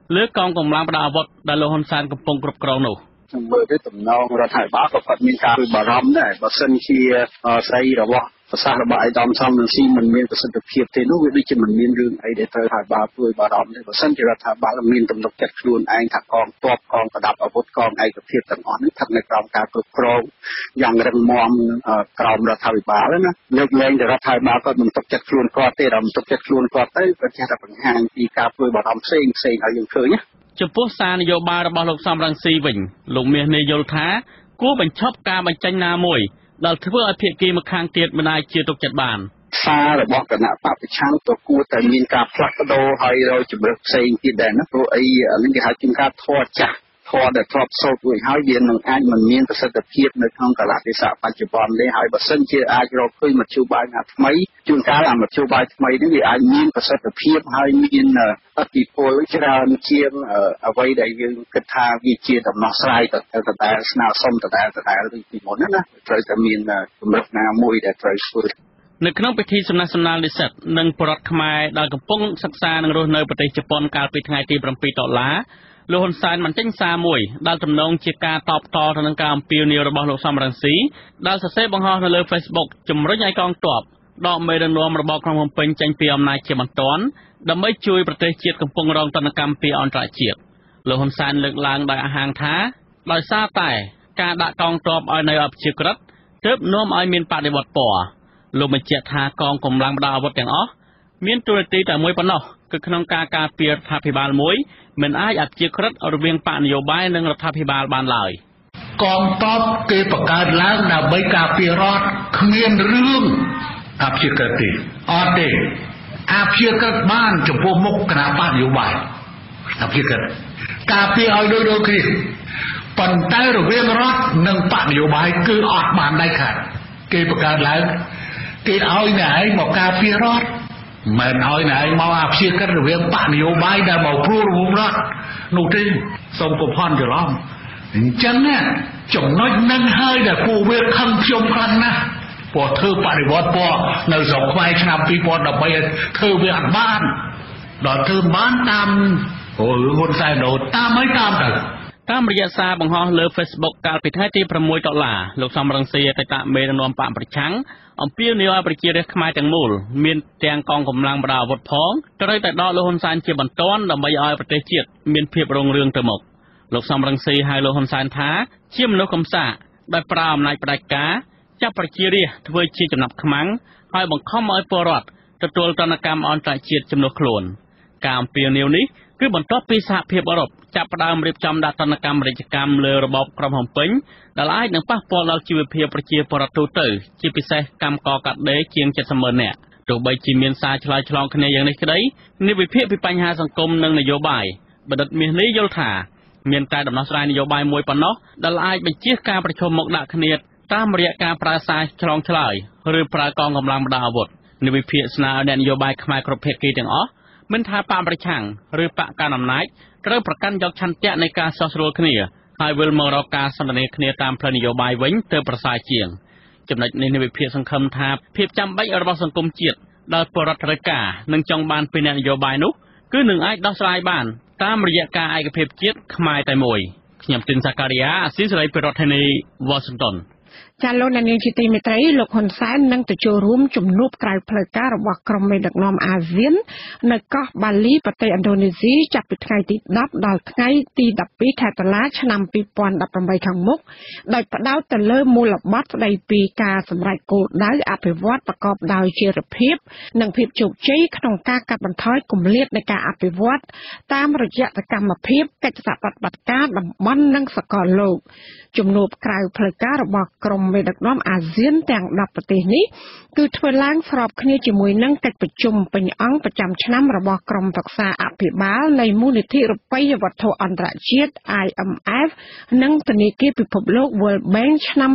លើកងកម្លាំងប្រដាប់អាវុធដែលលោកហ៊ុនសែនកំពុងគ្រប់គ្រងនោះមើលទៅតំណងរដ្ឋាភិបាលក៏គាត់មានការព្រួយបារម្ភដែរបើសិនជាស្ដីរបស់ប្រសាសន៍របស់ឯកឧត្តមសំរងស៊ីមិនមានប្រសិទ្ធភាពទេនោះវាដូចជាមិនមានរឿងអីដែលត្រូវរដ្ឋាភិបាលព្រួយបារម្ភទេបើសិនជារដ្ឋាភិបាលមានទំនុកចិត្តខ្លួនឯងថាកងទ័ពកងប្រដាប់អាវុធកងឯកភាពទាំងអស់នេះស្ថិតនៅក្រោមការគ្រប់គ្រងយ៉ាងរឹងមាំក្រោមរដ្ឋាភិបាលណាលើកលែងតែរដ្ឋាភិបាលគាត់មិនទុកចិត្តខ្លួនគាត់ទេដល់មិនទុកចិត្តខ្លួនគាត់ទៅគាត់ចេះតែបង្ហាញពីការព្រួយបារម្ភផ្សេងៗឲ្យយើងឃើញណាចំពោះសារនយោបាយរបស់លោកសំរងស៊ីវិញលោកមាសនេះយល់ថាគួរបញ្ឈប់ការបញ្ចេញណាមួយដែលធ្វើឲ្យភាគីម្ខាងទៀតមិនអាចជឿទុកចិត្តបានសាររបស់គណៈបព្វឆាំងក៏គួរតែមានការផ្លាស់ប្ដូរហើយរកជំរឿនផ្សេងទៀតដែរណាព្រោះអីនេះគេហៅជាការធរចាស់ធរដែលធ្លាប់សូត្ររួចហើយវានឹងអាចមិនមានប្រសិទ្ធភាពនៅក្នុងកលៈទេសៈបច្ចុប្បន្នទេហើយបើសិនជាអាចរកឃើញមធ្យោបាយណាថ្មីជួនកាលមធ្យោបាយថ្មីនេះវាអាចមានប្រសិទ្ធភាពហើយមានឥទ្ធិពលច្រើនជាងអ្វីដែលយើងគិតថាវាជាដំណោះស្រាយទៅតែស្នើសុំទៅតែដូចពីមុនណាត្រូវតែមានកម្រិតណាមួយដែលត្រូវធ្វើនៅក្នុងពិធីសំណះសំណាលនិស្សិតនិងបរដ្ឋខ្មែរដែលកំពុងសិក្សានិងរស់នៅប្រទេសជប៉ុនកាលពីថ្ងៃទី7 តុលាលោកហ៊ុនសែនបានចេញសារមួយដែលទំនងជាការតបតទៅនឹងការអំពាវនាវរបស់លោកសំរងស៊ីដែលសរសេរបង្ហោះនៅលើ Facebook ជំរុញឲ្យកងទ័ពដកមេដឹកនាំរបស់ក្រុងភ្នំពេញចេញពីអំណាចជាបន្ទាន់ដើម្បីជួយប្រទេសជាតិកំពុងរងទណ្ឌកម្មពីអន្តរជាតិលោកហ៊ុនសែនលើកឡើងដោយអះអាងថាដោយសារតែការដាក់កងទ័ពឲ្យនៅអព្យាក្រឹតទើបនាំឲ្យមានបដិវត្តពណ៌លោកបញ្ជាក់ថាកងកម្លាំងប្រដាប់អាវុធទាំងអស់មានតួនាទីតែមួយប៉ុណ្ណោះគឺក្នុងការការពាររដ្ឋាភិបាលមួយមិនអាចអព្យាក្រឹតរវាងបកនយោបាយនិងរដ្ឋាភិបាលបានឡើយកងទ័ពគេបង្កើតឡើងដើម្បីការពាររដ្ឋគ្មានរឿងអព្យាក្រឹតទេអត់ទេអព្យាក្រឹតបានចំពោះមុខគណៈបកនយោបាយអព្យាក្រឹតការពារឲ្យដូចគ្នាប៉ុន្តែរវាងរដ្ឋនិងបកនយោបាយគឺអត់បានដាច់ខាតគេបង្កើតឡើងគេឲ្យអ្នកឯងមកការពាររដ្ឋមិនឲ្យអ្នកឯងមកអព្យាក្រឹតរវាងបកនយោបាយដែលមកព្រួលរំលំរដ្ឋនោះទេសូមកុំភ័ន្តច្រឡំអញ្ចឹងណាចំណុចនឹងហើយដែលពួកវាខឹងខ្ញុំខ្លាំងណាស់ព្រោះធ្វើបដិវត្តពណ៌នៅស្រុកខ្មែរឆ្នាំ2013ធ្វើវាអត់បានដល់ធ្វើបានតាមហ៊ុនសែនដូរតាមឲ្យតាមទៅតាមរយៈសារបង្ហោះលើ Facebook កាលពីថ្ងៃទី6 តុលាលោកសំរងស៊ីអតីតមេដឹកនាំបកប្រឆាំងអំពាវនាវឲ្យប្រជារាស្ត្រខ្មែរទាំងមូលមានទាំងកងកម្លាំងប្រដាប់អាវុធផងត្រូវតែដកលោកហ៊ុនសែនជាបន្ទាន់ដើម្បីឲ្យប្រទេសជាតិមានភាពរុងរឿងទៅមុខលោកសំរងស៊ីហៅលោកហ៊ុនសែនថាជាមនុស្សកំសាកដែលប្រើអំណាចផ្ដាច់ការចាប់ប្រជារាស្ត្រធ្វើជាចំណាប់ខ្មាំងហើយបង្ខំឲ្យពលរដ្ឋទទួលទណ្ឌកម្មអន្តរជាតិជំនួសខ្លួនការអំពាវនាវនេះគឺបន្ទាប់ពីសហភាពអឺរ៉ុបចាប់ផ្ដើមរៀបចំដាក់ទណ្ឌកម្មរាជកម្មលើរបបក្រុងភ្នំពេញដែលអាចនឹងប៉ះពាល់ដល់ជីវភាពប្រជាពលរដ្ឋទូទៅជាពិសេសកម្មករកាត់ដេរជាង 70,000 នាក់ទោះបីជាមានសារឆ្លើយឆ្លងគ្នាយ៉ាងនេះក្តីនេះវិភាគពីបញ្ហាសង្គមនិងនយោបាយបណ្ឌិតមាសនេះយល់ថាមានតែដំណោះស្រាយនយោបាយមួយប៉ុណ្ណោះដែលអាចបញ្ជៀសការប្រជុំមុខដាក់គ្នាតាមរយៈការប្រើសារឆ្លងឆ្លើយឬប្រើកងកម្លាំងប្រដាប់អាវុធនេះវិភាគស្នើឲ្យអ្នកនយោបាយខ្មែរគ្រប់ភាគីទាំងអស់មិនថាបកប្រឆាំងឬបកកណ្ដាលអំណាចត្រូវប្រកាន់យកឆន្ទៈនៃការស្រុះស្រួលគ្នាហើយវិលមករកការសន្ទនាគ្នាតាមផ្លូវនយោបាយវិញទើបប្រសើរជាងចំណុចនេះវិភាគសង្ឃឹមថាភាពចាំបាច់របស់សង្គមជាតិដែលពលរដ្ឋត្រូវការនិងចង់បានពីអ្នកនយោបាយនោះគឺនឹងអាចដោះស្រាយបានតាមរយៈការឯកភាពជាតិខ្មែរតែមួយខ្ញុំទីនសាការីយ៉ាអាស៊ីសេរីពីរដ្ឋធានី Washington ចាលោកនាងជាទីមេត្រីលោកហ៊ុនសែននឹងទៅចូលរួមជំនួបក្រៅផ្លូវការរបស់ក្រុមមេដឹកនាំអាស៊ាននៅកោះបាលីប្រទេសឥណ្ឌូនេស៊ីចាប់ពីថ្ងៃទី10ដល់ថ្ងៃទី12ខែតុលាឆ្នាំ2018ខាងមុខដោយផ្ដោតទៅលើមូលបត្រស្ដីពីការសម្រេចគោលដៅអភិវឌ្ឍប្រកបដោយចីរភាពនិងភាពជោគជ័យក្នុងការកាត់បន្ថយគម្លាតនៃការអភិវឌ្ឍតាមរយៈសកម្មភាពកិច្ចសហប្រតិបត្តិការតំបន់និងសកលលោកជំនួបក្រៅផ្លូវការរបស់ក្រុមមេដឹកនាំអាស៊ានទាំង10ប្រទេសនេះគឺធ្វើឡើងស្របគ្នាជាមួយនឹងកិច្ចប្រជុំពេញអង្គប្រចាំឆ្នាំរបស់ក្រុមប្រឹក្សាអភិបាលនៃមូលនិធិរូបិយវត្ថុអន្តរជាតិ IMF និងធនាគារពិភពលោក World Bank ឆ្នាំ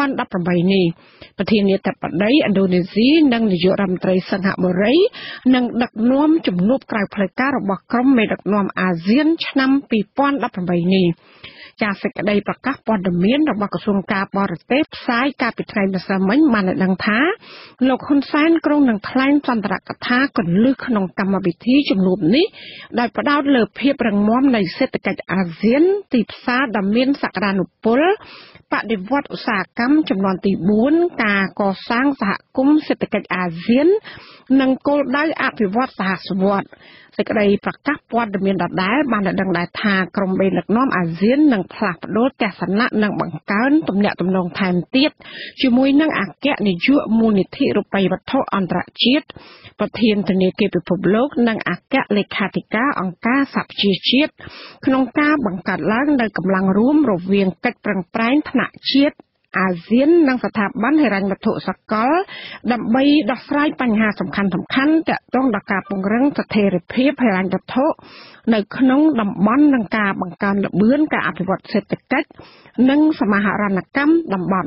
2018នេះប្រធានាធិបតីឥណ្ឌូនេស៊ីនិងនាយករដ្ឋមន្ត្រីសិង្ហបុរីនឹងដឹកនាំជំនួបក្រៅផ្លូវការរបស់ក្រុមមេដឹកនាំអាស៊ានឆ្នាំ2018នេះចាសសេចក្តីប្រកាសព័ត៌មានរបស់ក្រសួងការបរទេសផ្សាយការពិថ្ងៃម្សិលមិញបានដឹងថាលោកហ៊ុនសែនក្រុងនឹងថ្លែងសន្ទរកថាគន្លឹះក្នុងកម្មវិធីជំនួបនេះដោយផ្ដោតលើភាពរឹងមាំនៃសេដ្ឋកិច្ចអាស៊ានទីផ្សារដ៏មានសក្តានុពលបដិវត្តឧស្សាហកម្មចំនួនទី4ការកសាងសហគមន៍សេដ្ឋកិច្ចអាស៊ាននិងគោលដៅអភិវឌ្ឍសហស្វត្តសេចក្តីប្រកាសព័ត៌មានដដែលបានដឹងដែរថាក្រុមមេដឹកនាំអាស៊ាននឹងផ្លាស់ប្តូរទស្សនៈនិងបង្កើនទំនាក់ទំនងថែមទៀតជាមួយនឹងអគ្គនាយកមូលនិធិរូបិយវត្ថុអន្តរជាតិប្រធានធនាគារពិភពលោកនិងអគ្គលេខាធិការអង្គការសហប្រជាជាតិក្នុងការបង្កើតឡើងនូវកម្លាំងរួមរវាងកិច្ចប្រឹងប្រែងថ្នាក់ជាតិអាស៊ាននិងស្ថាប័នហិរញ្ញវត្ថុសកលដើម្បីដោះស្រាយបញ្ហាសំខាន់ៗទាក់ទងដល់ការពង្រឹងស្ថិរភាពហិរញ្ញវត្ថុនៅក្នុងតំបន់និងការបង្កើនល្បឿនការអភិវឌ្ឍសេដ្ឋកិច្ចនិងសមាហរណកម្មតំបន់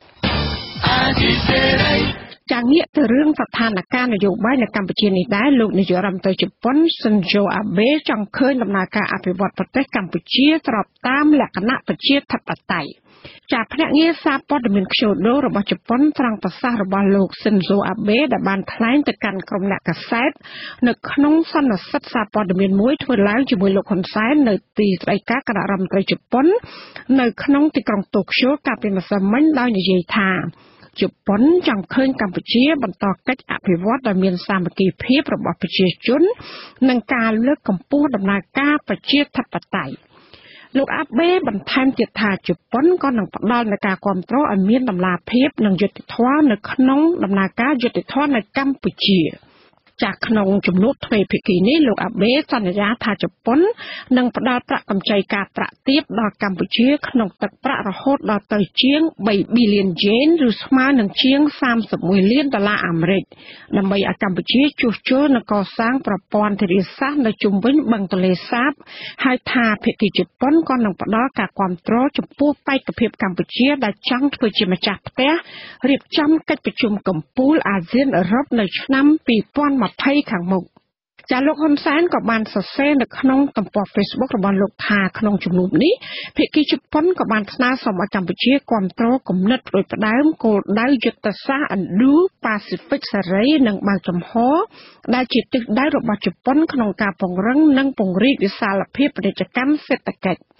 ចាងាកទៅរឿងស្ថានភាពនយោបាយនៅកម្ពុជានេះដែរលោកនាយករដ្ឋមន្ត្រីជប៉ុនស៊ិនជូអាបេចង់ឃើញដំណើរការអភិវឌ្ឍប្រទេសកម្ពុជាស្របតាមលក្ខណៈប្រជាធិបតេយ្យចាភ្នាក់ងារសារព័ត៌មានខ្ជូដូរបស់ជប៉ុនត្រង់ប្រសាសន៍របស់លោកស៊ិនជូអាបេដែលបានថ្លែងទៅកាន់ក្រុមអ្នកកាសែតនៅក្នុងសន្និសីទសារព័ត៌មានមួយធ្វើឡើងជាមួយលោកហ៊ុនសែននៅទីស្តីការគណៈរដ្ឋមន្ត្រីជប៉ុននៅក្នុងទីក្រុងតូក្យូកាលពីម្សិលមិញដោយនិយាយថាជប៉ុនចង់ឃើញកម្ពុជាបន្តកិច្ចអភិវឌ្ឍដោយមានសាមគ្គីភាពរបស់ប្រជាជននិងការលើកកម្ពស់ដំណើរការប្រជាធិបតេយ្យលោកអាបេបន្ថែមទៀតថាជប៉ុនក៏នឹងផ្ដល់នូវការគាំទ្រឲ្យមានតម្លាភាពនិងយុត្តិធម៌នៅក្នុងដំណើរការយុត្តិធម៌នៅកម្ពុជាចាក់ក្នុងជំនួបទ្វេភាគីនេះលោកអាបេសន្យាថាជប៉ុននឹងផ្ដល់ប្រាក់កម្ចីការប្រាក់ទាបដល់កម្ពុជាក្នុងទឹកប្រាក់រហូតដល់ទៅជាង3 billion yen ឬស្មើនឹងជាង$31 លានអាមេរិកដើម្បីឲ្យកម្ពុជាជួសជុលនិងកសាងប្រព័ន្ធធារាសាស្ត្រនៅជុំវិញបឹងទន្លេសាបហើយថាភាគីជប៉ុនក៏នឹងផ្ដល់ការគាំទ្រចំពោះបេក្ខភាពកម្ពុជាដែលចង់ធ្វើជាម្ចាស់ផ្ទះរៀបចំកិច្ចប្រជុំកំពូលអាស៊ានអឺរ៉ុបនៅឆ្នាំ2020ខាងមុខចាលោកហ៊ុនសែនក៏បានសរសេរនៅក្នុងទំព័រ Facebook របស់លោកថាក្នុងជំនួបនេះភាគីជប៉ុនក៏បានស្នើសុំឲ្យកម្ពុជាគាំទ្រគំនិតផ្ដួចផ្ដើមគោលដៅយុទ្ធសាស្ត្រ Indo-Pacific សេរីនិងបើកចំហដែលជាទិសដៅរបស់ជប៉ុនក្នុងការពង្រឹងនិងពង្រីកវិសាលភាពពាណិជ្ជកម្មសេដ្ឋកិច្ច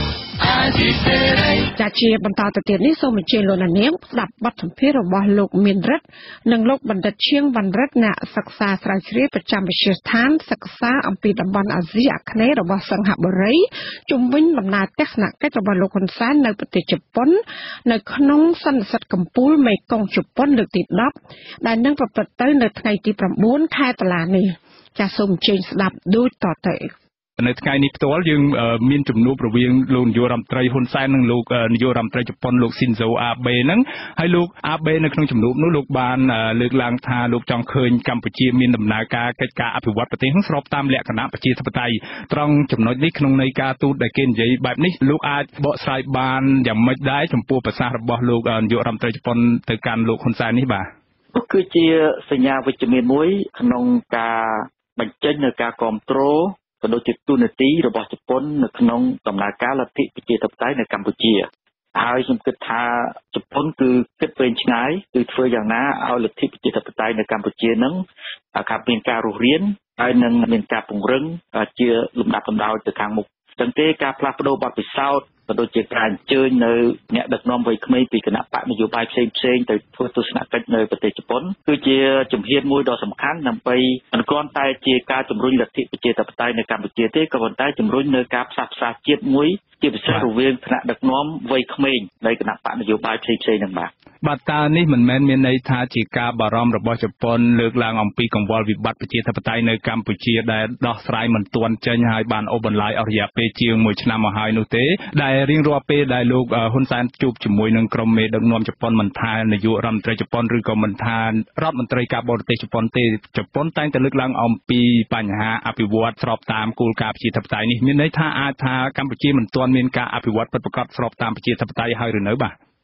ចាជាបន្តទៅទៀតនេះសូមអញ្ជើញលោកនាងស្ដាប់បទសម្ភាសន៍របស់លោកមានរិទ្ធនិងលោកបណ្ឌិតឈៀងវណ្ណរិទ្ធអ្នកសិក្សាស្រាវជ្រាវប្រចាំវិទ្យាស្ថានសិក្សាអំពីតំបន់អាស៊ីអាគ្នេយ៍របស់សិង្ហបុរីជំវិញដំណើរទស្សនកិច្ចរបស់លោកហ៊ុនសែននៅប្រទេសជប៉ុននៅក្នុងសន្និសីទកំពូលមេគង្គជប៉ុនលើកទី10ដែលនឹងប្រព្រឹត្តទៅនៅថ្ងៃទី9ខែតុលានេះចាសូមអញ្ជើញស្ដាប់ដូចតទៅនៅថ្ងៃនេះផ្ទាល់យើងមានជំនួបរវាងលោកនាយករដ្ឋមន្ត្រីហ៊ុនសែននិងលោកនាយករដ្ឋមន្ត្រីជប៉ុនលោកស៊ីនហ្សូអាបេហ្នឹងហើយលោកអាបេនៅក្នុងជំនួបនោះលោកបានលើកឡើងថាលោកចង់ឃើញកម្ពុជាមានដំណើរការកិច្ចការអភិវឌ្ឍប្រទេសហ្នឹងស្របតាមលក្ខណៈប្រជាធិបតេយ្យត្រង់ចំណុចនេះក្នុងន័យការទូតដែលគេនិយាយបែបនេះលោកអាចបកស្រាយបានយ៉ាងម៉េចដែរចំពោះប្រសាសន៍របស់លោកនាយករដ្ឋមន្ត្រីជប៉ុនទៅកាន់លោកហ៊ុនសែននេះបាទនោះគឺជាសញ្ញាវិជ្ជមានមួយក្នុងការបញ្ចេញនូវការគ្រប់គ្រងក៏ដូចជាទូនាទីរបស់ជប៉ុននៅក្នុងដំណើរការលទ្ធិប្រជាធិបតេយ្យនៅកម្ពុជាហើយខ្ញុំគិតថាជប៉ុនគឺគិតវែងឆ្ងាយគឺធ្វើយ៉ាងណាឲ្យលទ្ធិប្រជាធិបតេយ្យនៅកម្ពុជានឹងការមានការរស់រានហើយនឹងមានការពង្រឹងជាលំដាប់លំដោយទៅខាងមុខចឹងទេការផ្លាស់ប្ដូរបទពិសោធន៍ក៏ដូចជាការអញ្ជើញនៅអ្នកដឹកនាំវ័យក្មេងពីគណៈបកនយោបាយផ្សេងទៅធ្វើទស្សនកិច្ចនៅប្រទេសជប៉ុនគឺជាជំហានមួយដ៏សំខាន់ដើម្បីមិនគ្រាន់តែជាការជំរុញលទ្ធិប្រជាធិបតេយ្យនៅកម្ពុជាទេក៏ប៉ុន្តែជំរុញនៅការផ្សះផ្សាជាតិមួយជាពិសេសរវាងគណៈដឹកនាំវ័យក្មេងនៃគណៈបកនយោបាយផ្សេងនឹងបាទតើនេះមិនមែនមានន័យថាជាការបារម្ភរបស់ជប៉ុនលើកឡើងអំពីកង្វល់វិបត្តិប្រជាធិបតេយ្យនៅកម្ពុជាដែលដោះស្រាយមិនទាន់ចេញហើយបានអូសបន្លាយអស់រយៈពេលជាង1ឆ្នាំមកហើយនោះទេដែលរៀងរាល់ពេលដែលលោកហ៊ុនសែនជួបជាមួយនឹងក្រុមមេដឹកនាំជប៉ុនមិនថានាយករដ្ឋមន្ត្រីជប៉ុនឬក៏មិនថារដ្ឋមន្ត្រីការបរទេសជប៉ុនទេជប៉ុនតែងតែលើកឡើងអំពីបញ្ហាអភិវឌ្ឍស្របតាមគោលការណ៍ប្រជាធិបតេយ្យនេះមានន័យថាអាចថាកម្ពុជាមិនទាន់មានការអភិវឌ្ឍពិតប្រាកដស្របតាមប្រជាធិបតេយ្យហើយឬនៅបាទ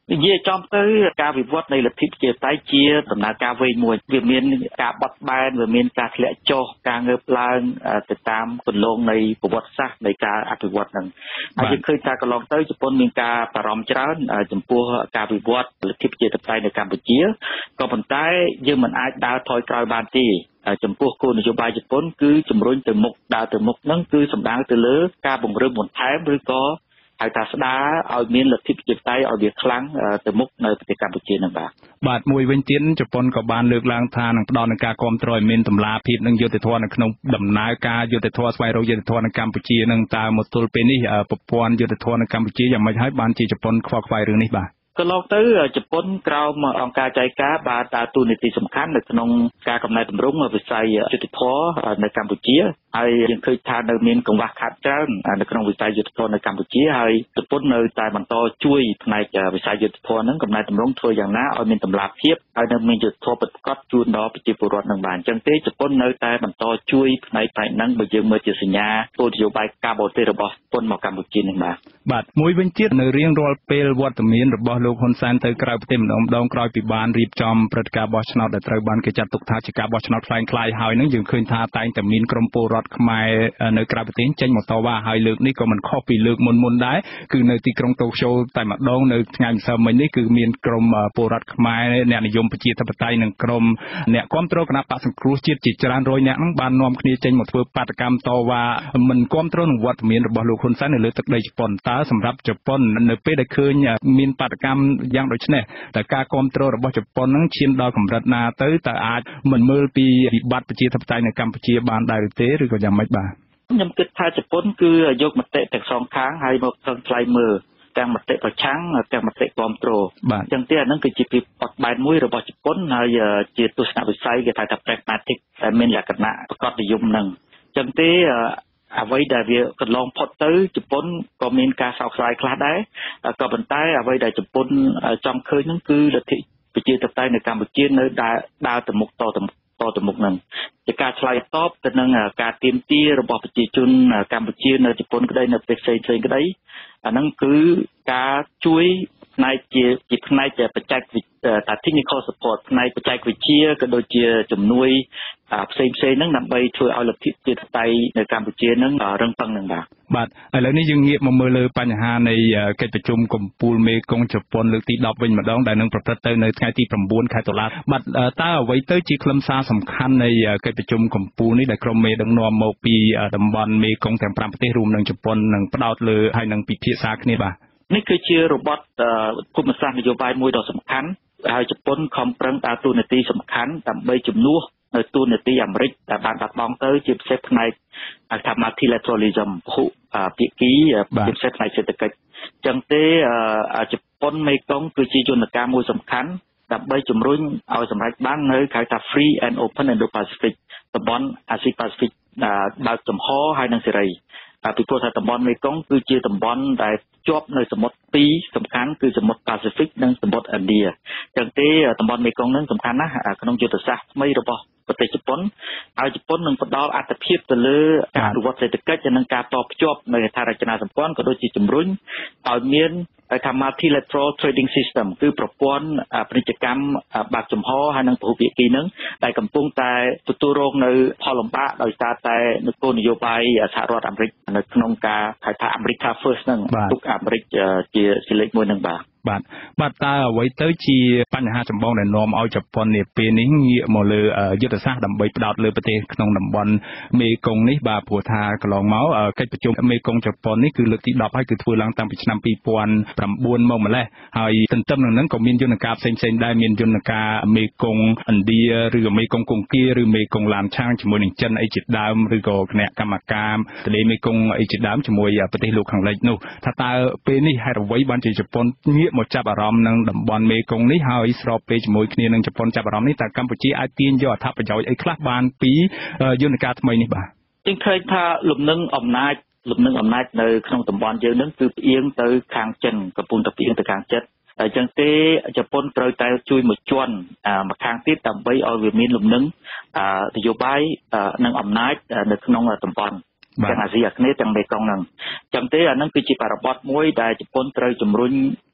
និយាយចំទៅការវិវត្តនៃលទ្ធិប្រជាធិបតេយ្យជាដំណើរការវែងមួយវាមានការបត់បែនវាមានការធ្លាក់ចុះការងើបឡើងទៅតាមគន្លងនៃប្រវត្តិសាស្ត្រនៃការអភិវឌ្ឍហ្នឹងហើយយើងឃើញថាកន្លងទៅជប៉ុនមានការបារម្ភច្រើនចំពោះការវិវត្តលទ្ធិប្រជាធិបតេយ្យនៅកម្ពុជាក៏ប៉ុន្តែយើងមិនអាចដើរថយក្រោយបានទេចំពោះគោលនយោបាយជប៉ុនគឺជំរុញទៅមុខដើរទៅមុខហ្នឹងគឺសំដៅទៅលើការបង្រឹងបន្ថែមឬក៏ហើយថាស្ដារឲ្យមានលទ្ធិប្រជាធិបតេយ្យឲ្យវាខ្លាំងទៅមុខនៅប្រទេសកម្ពុជានឹងបាទមួយវិញទៀតជប៉ុនក៏បានលើកឡើងថានឹងផ្ដល់នឹងការគ្រប់គ្រងឲ្យមានតម្លាភាពនិងយុត្តិធម៌នៅក្នុងដំណើរការយុត្តិធម៌ស្វែងរកយុត្តិធម៌នៅកម្ពុជានឹងតើមកទល់ពេលនេះប្រព័ន្ធយុត្តិធម៌នៅកម្ពុជាយ៉ាងម៉េចហើយបានជាជប៉ុនខ្វល់ខ្វាយរឿងនេះបាទកន្លងទៅជប៉ុនក្រោមអង្គការចៃការបានដើរតួនាទីសំខាន់នៅក្នុងការកំណែតម្រង់វិស័យយុត្តិធម៌នៅកម្ពុជាហើយយើងឃើញថានៅមានកង្វះខាតច្រើននៅក្នុងវិស័យយុត្តិធម៌នៅកម្ពុជាហើយជប៉ុននៅតែបន្តជួយផ្នែកវិស័យយុត្តិធម៌ហ្នឹងកំណែតម្រង់ធ្វើយ៉ាងណាឲ្យមានតម្លាភាពហើយនៅមានយុត្តិធម៌ពិតប្រាកដជូនដល់ប្រជាពលរដ្ឋនឹងបានអញ្ចឹងទេជប៉ុននៅតែបន្តជួយផ្នែកហ្នឹងបើយើងមើលជាសញ្ញាគោលនយោបាយការបរទេសរបស់ជប៉ុនមកកម្ពុជានឹងបាទមួយវិញទៀតនៅរៀងរាល់ពេលវត្តមានរបស់លោកហ៊ុនសែនទៅក្រៅប្រទេសម្ដងក្រោយពីបានរៀបចំព្រឹត្តិការណ៍បោះឆ្នោតដែលត្រូវបានគេចាត់ទុកថាជាការបោះឆ្នោតคล้ายៗហើយនឹងយើងឃើញថាតែងតែមានក្រុមពលរដ្ឋខ្មែរនៅក្រៅប្រទេសចេញមកតវ៉ាហើយលើកនេះក៏មិនខុសពីលើកមុនដែរគឺនៅទីក្រុងតូក្យូតែម្ដងនៅថ្ងៃម្សិលមិញនេះគឺមានក្រុមពលរដ្ឋខ្មែរអ្នកនិយមប្រជាធិបតេយ្យនិងក្រុមអ្នកគាំទ្រគណៈបក្សសង្គ្រោះជាតិជាច្រើនរយនាក់នឹងបាននាំគ្នាចេញមកធ្វើបាតកម្មតវ៉ាមិនគាំទ្រនឹងវត្តមានរបស់លោកហ៊ុនសែននៅលើទឹកដីជប៉ុនតើសម្រាប់ជប៉ុននៅពេលដែលឃើញមានបាតកម្មយ៉ាងដូចនេះតែការគាំទ្ររបស់ជប៉ុននឹងឈានដល់កម្រិតណាទៅតើអាចមិនមើលពីវិបត្តិប្រជាធិបតេយ្យនៅកម្ពុជាបានដែរឬទេឬក៏យ៉ាងម៉េចបាទខ្ញុំគិតថាជប៉ុនគឺយកមតិទាំងសងខាងហើយមកផ្សឹងថ្លៃមើលទាំងមតិប្រឆាំងទាំងមតិគាំទ្រអញ្ចឹងទេអានឹងគឺជាពីបត់បែនមួយរបស់ជប៉ុនហើយជាទស្សនវិស័យគេហៅថា pragmatic ដែលមានលក្ខណៈប្រកបនិយមនឹងអញ្ចឹងទេអ្វីដែលវាកន្លងផុតទៅជប៉ុនក៏មានការសោកស្ដាយខ្លះដែរក៏ប៉ុន្តែអ្វីដែលជប៉ុនចង់ឃើញហ្នឹងគឺលទ្ធិប្រជាធិបតេយ្យនៅកម្ពុជានៅដើរទៅមុខតទៅមុខហ្នឹងជាការឆ្លើយតបទៅនឹងការទាមទាររបស់ប្រជាជនកម្ពុជានៅជប៉ុនក្តីនៅប្រទេសផ្សេងៗក្តីអាហ្នឹងគឺការជួយផ្នែកជាផ្នែកបច្ចេកវិទ្យា technical support ផ្នែកបច្ចេកវិទ្យាក៏ដូចជាជំនួយផ្សេងហ្នឹងដើម្បីធ្វើឲ្យលទ្ធិប្រជាធិបតេយ្យនៅកម្ពុជាហ្នឹងរឹងប៉ឹងនឹងបាទឥឡូវនេះយើងងាកមកមើលលើបញ្ហានៃកិច្ចប្រជុំកំពូលមេគង្គជប៉ុនលើកទី10វិញម្ដងដែលនឹងប្រព្រឹត្តទៅនៅថ្ងៃទី9ខែតុលាបាទតើអ្វីទៅជាខ្លឹមសារសំខាន់នៃកិច្ចប្រជុំកំពូលនេះដែលក្រុមមេដឹកនាំមកពីតំបន់មេគង្គទាំង5ប្រទេសរួមនឹងជប៉ុននឹងផ្ដោតលើហើយនឹងពិភាក្សាគ្នាបាទនេះគឺជារបបគុំសាស្ត្រនយោបាយមួយដ៏សំខាន់ហើយជប៉ុនខំប្រឹងដើរតួនាទីសំខាន់ដើម្បីជំនួសនៅតួនាទីអាមេរិកដែលបានបាត់បង់ទៅជាពិសេសផ្នែកថា multilateralism ពហុភាគីជាពិសេសផ្នែកសេដ្ឋកិច្ចអញ្ចឹងទេជប៉ុនមេគង្គគឺជាយន្តការមួយសំខាន់ដើម្បីជំរុញឲ្យសម្រេចបាននៅហៅថា free and open Indo-Pacific តំបន់អាស៊ីប៉ាស៊ីហ្វិកបើកចំហហើយនិងសេរីពីព្រោះថាតំបន់មេគង្គគឺជាតំបន់ដែលជាប់នៅសមុទ្រពីរសំខាន់គឺសមុទ្រប៉ាស៊ីហ្វិកនិងសមុទ្រឥណ្ឌាអញ្ចឹងទេតំបន់មេគង្គនឹងសំខាន់ណាស់ក្នុងយុទ្ធសាស្ត្រថ្មីរបស់ប្រទេសជប៉ុនហើយជប៉ុននឹងផ្ដល់អត្ថប្រយោជន៍ទៅលើការអភិវឌ្ឍសេដ្ឋកិច្ចនិងការតភ្ជាប់នៅហេដ្ឋារចនាសម្ព័ន្ធក៏ដូចជាជំរុញឲ្យមានថា multilateral trading system គឺប្រព័ន្ធពាណិជ្ជកម្មបើកចំហហើយនិងពហុភាគីនឹងដែលកំពុងតែទទួលរងនៅផលលំបាកដោយសារតែគោលនយោបាយសហរដ្ឋអាមេរិកនៅក្នុងការហៅថា America First ហ្នឹងទុកអាមេរិកជាលេខ1នឹងបាទតើអ្វីទៅជាបញ្ហាចម្បងដែលនាំឲ្យជប៉ុននាពេលនេះងាកមកលើយុទ្ធសាស្ត្រដើម្បីផ្ដោតលើប្រទេសក្នុងតំបន់មេគង្គនេះបាទព្រោះថាកន្លងមកកិច្ចប្រជុំមេគង្គជប៉ុននេះគឺលើកទី10ហើយគឺធ្វើឡើងតាំងពីឆ្នាំ2009មកម្លេះហើយទន្ទឹមនឹងហ្នឹងក៏មានយន្តការផ្សេងៗដែរមានយន្តការមេគង្គឥណ្ឌាឬក៏មេគង្គកុងគាឬមេគង្គឡានឆាងជាមួយនឹងចិនអីជាដើមឬក៏គណៈកម្មការទន្លេមេគង្គអីជាដើមជាមួយប្រទេសលោកខាងលិចនោះថាតើពេលនេះហេតុអ្វីបានជាជប៉ុនងាកមកចាប់អារម្មណ៍នឹងតំបន់មេគង្គនេះហើយស្របពេលជាមួយគ្នានឹងជប៉ុនចាប់អារម្មណ៍នេះតើកម្ពុជាអាចទាញយកអត្ថប្រយោជន៍អីខ្លះបានពីយន្តការថ្មីនេះបាទយើងឃើញថាលំនឹងអំណាចនៅក្នុងតំបន់យើងនឹងគឺផ្អៀងទៅខាងចិនកំពុងតែផ្អៀងទៅខាងចិនអញ្ចឹងទេជប៉ុនត្រូវតែជួយមួយជាន់មកខាងទៀតដើម្បីឲ្យវាមានលំនឹងនយោបាយនិងអំណាចនៅក្នុងតំបន់ទាំងអាស៊ីអាគ្នេយ៍ទាំងមេគង្គហ្នឹងអញ្ចឹងទេអានឹងគឺជាបរិបទមួយដែលជប៉ុនត្រូវជំរុញ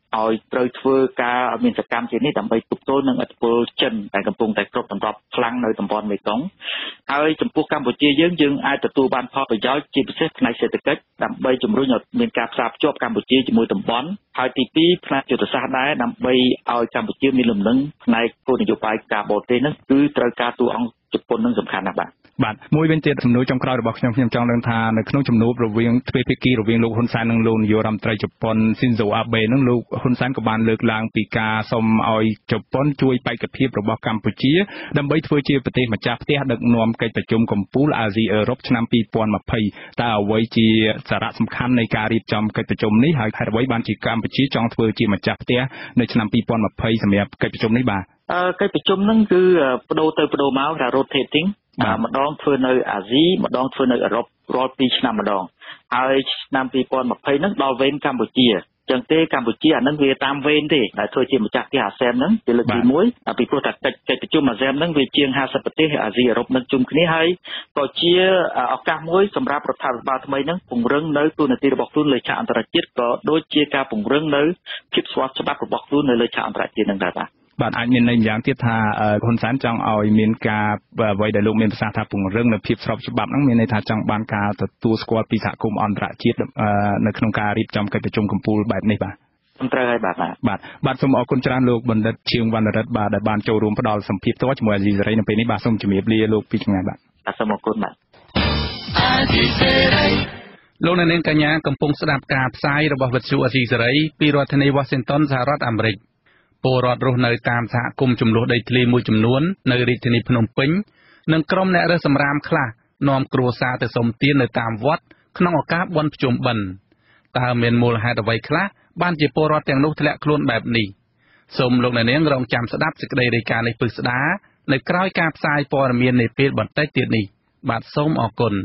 ឲ្យត្រូវធ្វើការមានសកម្មភាពនេះដើម្បីទប់ទល់នឹងឥទ្ធិពលចិនដែលកំពុងតែគ្របដណ្ដប់ខ្លាំងនៅតំបន់មេគង្គហើយចំពោះកម្ពុជាយើងអាចទទួលបានផលប្រយោជន៍ជាពិសេសផ្នែកសេដ្ឋកិច្ចដើម្បីជំរុញឲ្យមានការផ្សារភ្ជាប់កម្ពុជាជាមួយតំបន់ហើយទី2ផ្នែកយុទ្ធសាស្ត្រដែរដើម្បីឲ្យកម្ពុជាមានលំនឹងផ្នែកគោលនយោបាយការបរទេសនោះគឺត្រូវការតួអង្គជប៉ុននឹងសំខាន់ណាស់បាទមួយវិញទៀតសំណួរចុងក្រោយរបស់ខ្ញុំចង់ដឹងថានៅក្នុងជំនួបរវាងទ្វេភាគីរវាងលោកហ៊ុនសែននិងលោកនាយករដ្ឋមន្ត្រីជប៉ុនស៊ីនហ្សូអាបេនឹងលោកហ៊ុនសែនក៏បានលើកឡើងពីការសុំឲ្យជប៉ុនជួយបេក្ខភាពរបស់កម្ពុជាដើម្បីធ្វើជាប្រទេសម្ចាស់ផ្ទះដឹកនាំកិច្ចប្រជុំកំពូលអាស៊ីអឺរ៉ុបឆ្នាំ2020តើអ្វីជាសារៈសំខាន់នៃការរៀបចំកិច្ចប្រជុំនេះហើយហេតុអ្វីបានជាកម្ពុជាចង់ធ្វើជាម្ចាស់ផ្ទះនៅឆ្នាំ2020សម្រាប់កិច្ចប្រជុំនេះបាទកិច្ចប្រជុំហ្នឹងគឺបដូរទៅបដូរមកថា rotating ម្ដងធ្វើនៅអាស៊ីម្ដងធ្វើនៅអឺរ៉ុបរាល់2ឆ្នាំម្ដងហើយឆ្នាំ2020ហ្នឹងដល់វេនកម្ពុជាចឹងទេកម្ពុជាអានឹងវាតាមវេនទេដែលធ្វើជាម្ចាស់ផ្ទះអាស៊ានហ្នឹងជាលើកទី1ពីព្រោះតែកិច្ចប្រជុំអាស៊ានហ្នឹងវាជាង50ប្រទេសអាស៊ីអឺរ៉ុបនឹងជុំគ្នាហើយក៏ជាឱកាសមួយសម្រាប់រដ្ឋាភិបាលថ្មីហ្នឹងពង្រឹងនៅទូនាទីរបស់ខ្លួនលើឆាកអន្តរជាតិក៏ដូចជាការពង្រឹងនៅភាពស្របច្បាប់របស់ខ្លួននៅលើឆាកអន្តរជាតិហ្នឹងដែរបាទអាចមានន័យម្យ៉ាងទៀតថាហ៊ុនសែនចង់ឲ្យមានការអ្វីដែលលោកមានប្រសាសន៍ថាពង្រឹងនៅភាពស្របច្បាប់ហ្នឹងមានន័យថាចង់បានការទទួលស្គាល់ពីសហគមន៍អន្តរជាតិនៅក្នុងការរៀបចំកិច្ចប្រជុំកំពូលបែបនេះបាទត្រូវហើយបាទសូមអរគុណច្រើនលោកបណ្ឌិតឈៀងវណ្ណរិទ្ធបាទដែលបានចូលរួមផ្ដល់សម្ភារផ្ទាល់ជាមួយអាស៊ីសេរីនៅពេលនេះបាទសូមជម្រាបលាលោកពីចម្ងាយបាទសូមអរគុណបាទអាស៊ីសេរីលោកអ្នកនាងកញ្ញាកំពុងស្ដាប់ការផ្សាយរបស់វិទ្យុអាស៊ីសេរីពីរដ្ឋធានី Washington សហរដ្ឋអាមេរិកពលរដ្ឋរស់នៅតាមសហគមន៍ចំនួនដីធ្លីមួយចំនួននៅរាជធានីភ្នំពេញនិងក្រុមអ្នករើសសម្រាមខ្លះនាំគ្រួសារទៅសុំទាននៅតាមវត្តក្នុងឱកាសបុណ្យភ្ជុំបិណ្ឌតើមានមូលហេតុអ្វីខ្លះបានជាពលរដ្ឋទាំងនោះធ្លាក់ខ្លួនបែបនេះសូមលោកអ្នកនាងរងចាំស្ដាប់សេចក្តីរាយការណ៍នេះពិស្ដានៅក្រៅការផ្សាយព័ត៌មាននាពេលបន្តិចទៀតនេះបាទសូមអរគុណ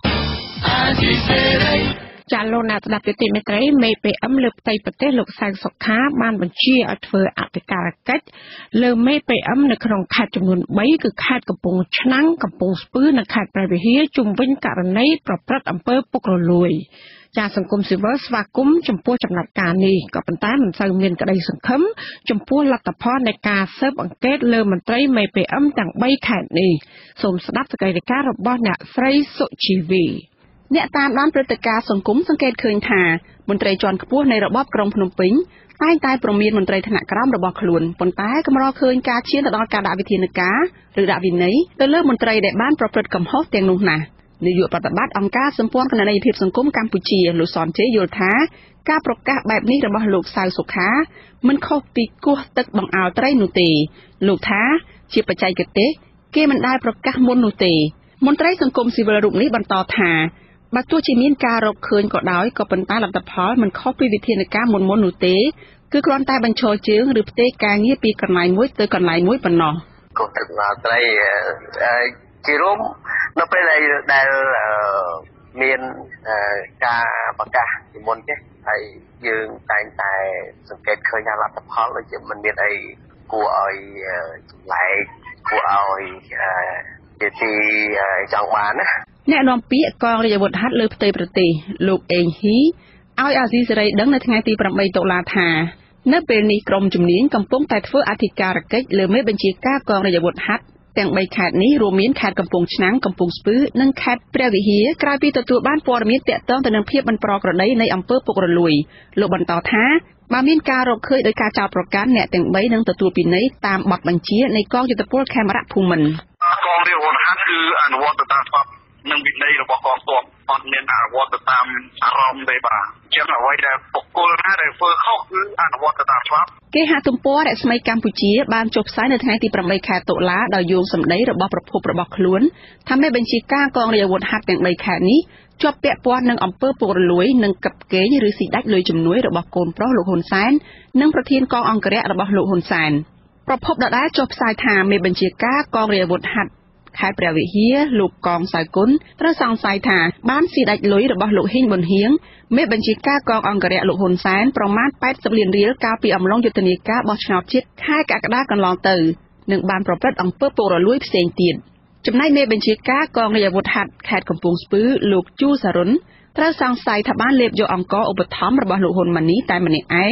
ចាលោកអ្នកស្ដាប់ទីមេត្រីមេ PM លើផ្ទៃប្រទេសលោកសៅសុខាបានបញ្ជាឲ្យធ្វើអធិការកិច្ចលើមេ PM នៅក្នុងខេត្តចំនួន3គឺខេត្តកំពង់ឆ្នាំងកំពង់ស្ពឺនិងខេត្តព្រះវិហារជុំវិញករណីប្រព្រឹត្តអំពើពុករលួយចាសង្គមស៊ីវិលស្វាគមន៍ចំពោះចំណាត់ការនេះក៏ប៉ុន្តែមិនសូវមានក្តីសង្ឃឹមចំពោះលទ្ធផលនៃការស៊ើបអង្កេតលើមន្ត្រីមេ PM ទាំង3ខេត្តនេះសូមស្ដាប់សេចក្តីរាយការណ៍របស់អ្នកស្រីសុជីវីអ្នកតាមដានព្រឹត្តិការណ៍សង្គមសង្កេតឃើញថាមន្ត្រីជាន់ខ្ពស់នៃរបបក្រុងភ្នំពេញតែងតែប្រមានមន្ត្រីថ្នាក់ក្រោមរបស់ខ្លួនប៉ុន្តែកម្រឃើញការឈានទៅដល់ការដាក់វិធានការឬដាក់វិន័យទៅលើមន្ត្រីដែលបានប្រព្រឹត្តកំហុសទាំងនោះណាស់នាយកប្រតិបត្តិអង្គការសម្ព័ន្ធគណនេយ្យភាពសង្គមកម្ពុជាលោកសនជ័យយល់ថាការប្រកាសបែបនេះរបស់លោកសៅសុខាមិនខុសពីគោះទឹកបង្អោលត្រីនោះទេលោកថាជាបច្ចេកទេសគេមិនដែលប្រកាសមុននោះទេមន្ត្រីសង្គមស៊ីវិលរូបនេះបន្តថាបើទោះជាមានការរកឃើញក៏ដោយក៏ប៉ុន្តែលទ្ធផលមិនខុសពីវិធានការមុននោះទេគឺគ្រាន់តែបញ្ឈរជើងឬផ្ទេរការងារពីកន្លែងមួយទៅកន្លែងមួយប៉ុណ្ណោះគោះទឹកមកត្រីជារួមនៅពេលដែលមានការប្រកាសពីមុនទេហើយយើងតែងតែសង្កេតឃើញថាលទ្ធផលដូចជាមិនមានអីគួរឲ្យចម្លែកគួរឲ្យជាទីចង់បានណាអ្នកនាំពាក្យកងរាជអាវុធហត្ថលើផ្ទៃប្រទេសលោកអេងហ៊ីឲ្យអាស៊ីសេរីដឹងនៅថ្ងៃទី8តុលាថានៅពេលនេះក្រុមជំនាញកំពុងតែធ្វើអធិការកិច្ចលើមេបញ្ជាការកងរាជអាវុធហត្ថទាំង3ខេត្តនេះរួមមានខេត្តកំពង់ឆ្នាំងកំពង់ស្ពឺនិងខេត្តព្រះវិហារក្រោយពីទទួលបានព័ត៌មានទាក់ទងទៅនឹងភាពមិនប្រក្រតីនៃអំពើពុករលួយលោកបន្តថាបើមានការរកឃើញដោយការចោទប្រកាន់អ្នកទាំង3នឹងទទួលពិន័យតាមបទបញ្ជានៃកងយុទ្ធពលខេមរៈភូមិន្ទកងរាជអាវុធហត្ថគឺអនុវត្តទៅតាមច្បាប់និងវិន័យរបស់កងទ័ពអត់មានអនុវត្តទៅតាមអារម្មណ៍ទេបាទអញ្ចឹងអ្វីដែលបុគ្គលណាដែលធ្វើខុសគឺអនុវត្តទៅតាមច្បាប់គេហទំព័ររស្មីកម្ពុជាបានចុះផ្សាយនៅថ្ងៃទី8ខែតុលាដោយយោងសម្ដីរបស់ប្រភពរបស់ខ្លួនថាមេបញ្ជាការកងរាជអាវុធហត្ថទាំង3ខេត្តនេះជាប់ពាក់ព័ន្ធនឹងអំពើពុករលួយនិងកាប់កេងឬស៊ីដាច់លុយជំនួយរបស់កូនប្រុសលោកហ៊ុនសែននិងប្រធានកងអង្គរៈរបស់លោកហ៊ុនសែនប្រភពដដែលចុះផ្សាយថាមេបញ្ជាការកងរាជអាវុធហត្ថខេត្តព្រះវិហារលោកកងសៅគុណត្រូវសង្ស័យថាបានស៊ីដាច់លុយរបស់លោកហ៊ីងប៊ុនហៀងមេបញ្ជាការកងអង្គរៈលោកហ៊ុនសែនប្រមាណ80លានរៀលកាលពីអំឡុងយុទ្ធនាការបោះឆ្នោតជាតិខែកក្កដាកន្លងទៅនិងបានប្រព្រឹត្តអំពើពុករលួយផ្សេងទៀតចំណែកមេបញ្ជាការកងរាជអាវុធហត្ថខេត្តកំពង់ស្ពឺលោកជូសារុនត្រូវសង្ស័យថាបានលេបយកអង្គឧបត្ថម្ភរបស់លោកហ៊ុនម៉ាណីតែម្នាក់ឯង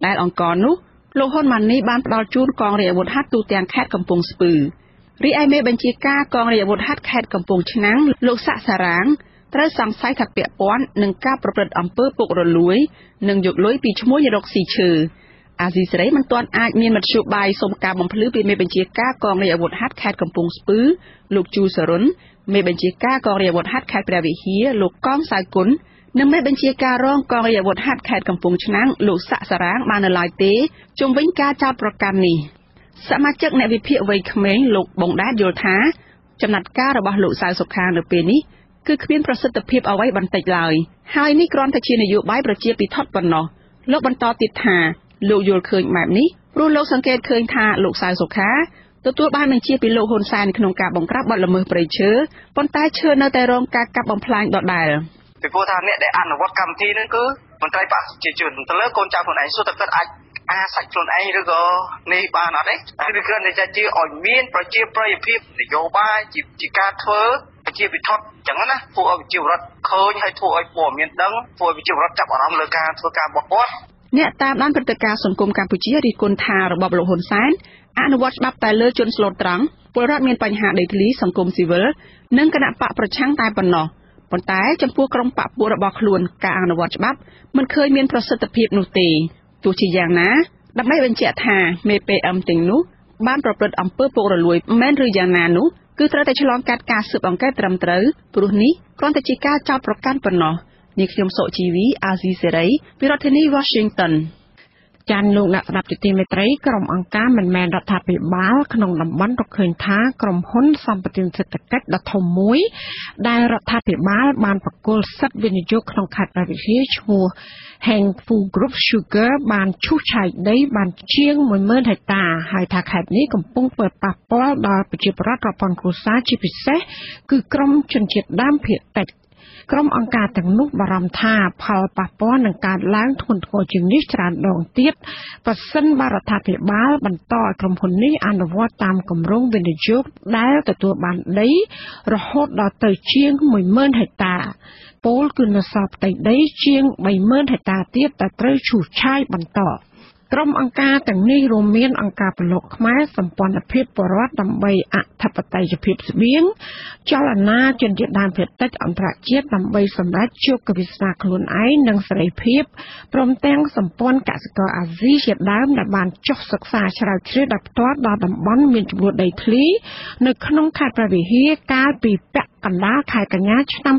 ដែលអង្គរនោះលោកហ៊ុនម៉ាណីបានផ្ដល់ជូនកងរាជអាវុធហត្ថទូទាំងខេត្តកំពង់ស្ពឺរីឯមេបញ្ជាការកងរាជអាវុធហត្ថខេត្តកំពង់ឆ្នាំងលោកសាក់សារ៉ាងត្រូវសង្ស័យថាពាក់ព័ន្ធនឹងការប្រព្រឹត្តអំពើពុករលួយនិងយកលុយពីឈ្មោះរកស៊ីឈើអាស៊ីសេរីមិនទាន់អាចមានមធ្យោបាយសុំការបំភ្លឺពីមេបញ្ជាការកងរាជអាវុធហត្ថខេត្តកំពង់ស្ពឺលោកជូសរុនមេបញ្ជាការកងរាជអាវុធហត្ថខេត្តព្រះវិហារលោកកងសៅគុណនិងមេបញ្ជាការរងកងរាជអាវុធហត្ថខេត្តកំពង់ឆ្នាំងលោកសាក់សារ៉ាងបាននៅឡើយទេជុំវិញការចោទប្រកាន់នេះសមាជិកអ្នកវិភាគវ័យក្មេងលោកបងដាតយល់ថាចំណាត់ការរបស់លោកសៅសុខានៅពេលនេះគឺគ្មានប្រសិទ្ធភាពអ្វីបន្តិចឡើយហើយនេះគ្រាន់តែជានយោបាយប្រជាពិធប៉ុណ្ណោះលោកបន្តទៀតថាលោកយល់ឃើញបែបនេះព្រោះលោកសង្កេតឃើញថាលោកសៅសុខាទទួលបានបញ្ជាពីលោកហ៊ុនសែនក្នុងការបង្ក្រាបបទល្មើសព្រៃឈើប៉ុន្តែឈើនៅតែរងការកាប់បំផ្លាញដដែលពីព្រោះថាអ្នកដែលអនុវត្តកម្មវិធីនេះគឺមន្ត្រីបកប្រជាជនទៅលើកូនចៅខ្លួនឯងសុទ្ធតែគាត់អាចសាច់ខ្លួនឯងឬក៏នេះបានអត់ទេគឺគ្រាន់តែជាឲ្យមានប្រជាប្រិយភាពនយោបាយជាការធ្វើប្រជាពិធអញ្ចឹងណាធ្វើឲ្យប្រជាពលរដ្ឋឃើញហើយធ្វើឲ្យពលមានដឹងធ្វើឲ្យប្រជាពលរដ្ឋចាប់អារម្មណ៍លើការធ្វើការរបស់គាត់អ្នកតាមដានព្រឹត្តិការណ៍សង្គមកម្ពុជារិះគន់ថារបបលោកហ៊ុនសែនអនុវត្តច្បាប់តែលើជនស្លូតត្រង់ពលរដ្ឋមានបញ្ហាដីធ្លីសង្គមស៊ីវិលនិងគណៈបកប្រឆាំងតែប៉ុណ្ណោះប៉ុន្តែចំពោះក្រុមបកពួករបស់ខ្លួនការអនុវត្តច្បាប់មិនឃើញមានប្រសិទ្ធភាពនោះទេទោះជាយ៉ាងណាដើម្បីបញ្ជាក់ថាមេ PM ទាំងនោះបានប្រព្រឹត្តអំពើពុករលួយមែនឬយ៉ាងណានោះគឺត្រូវតែឆ្លងកាត់ការស៊ើបអង្កេតត្រឹមត្រូវព្រោះនេះគ្រាន់តែជាការចោទប្រកាន់ប៉ុណ្ណោះនាងខ្ញុំសុជីវីអាស៊ីសេរីពីរដ្ឋធានី Washington ចានលោកអ្នកស្ដាប់ជាទីមេត្រីក្រុមអង្គការមិនមែនរដ្ឋាភិបាលក្នុងតំបន់រកឃើញថាក្រុមហ៊ុនសម្បត្តិសេដ្ឋកិច្ចដ៏ធំមួយដែលរដ្ឋាភិបាលបានប្រគល់សិទ្ធិវិនិយោគក្នុងខេត្តព្រះវិហារឈ្មោះ Heng Fu Group Sugar បានឈូសឆាយដីបានជាង 10,000 ហិកតាហើយថាខេត្តនេះកំពុងធ្វើប៉ះពាល់ដល់ប្រជាពលរដ្ឋរាប់ពាន់គ្រួសារជាពិសេសគឺក្រុមជនជាតិដើមភាគតិចក្រុមអង្គការទាំងនោះបារម្ភថាផលប៉ះពាល់នឹងកើតឡើងធ្ងន់ធ្ងរជាងនេះច្រើនដងទៀតប្រសិនបើរដ្ឋាភិបាលបន្តឲ្យក្រុមហ៊ុននេះអនុវត្តតាមគម្រោងវិនិយោគដែលទទួលបានដីរហូតដល់ទៅជាង 10,000 ហិកតាពលគឺនៅសល់ផ្ទៃដីជាង 30,000 ហិកតាទៀតដែលត្រូវឈូសឆាយបន្តក្រុមអង្គការទាំងនេះរួមមានអង្គការពលរដ្ឋខ្មែរសម្ព័ន្ធភាពពលរដ្ឋដើម្បីអធិបតេយ្យភាពស្បៀងចលនាជនជាតិដើមភាគតិចអន្តរជាតិដើម្បីសម្រេចជោគវាសនាខ្លួនឯងនិងសេរីភាពព្រមទាំងសម្ព័ន្ធកសិករអាស៊ីជាដើមដែលបានចុះសិក្សាស្រាវជ្រាវដោយផ្ទាល់ដល់តំបន់មានចំនួនដីធ្លីនៅក្នុងខេត្តព្រះវិហារកាលពីពាក់កណ្ដាលខែកញ្ញាឆ្នាំ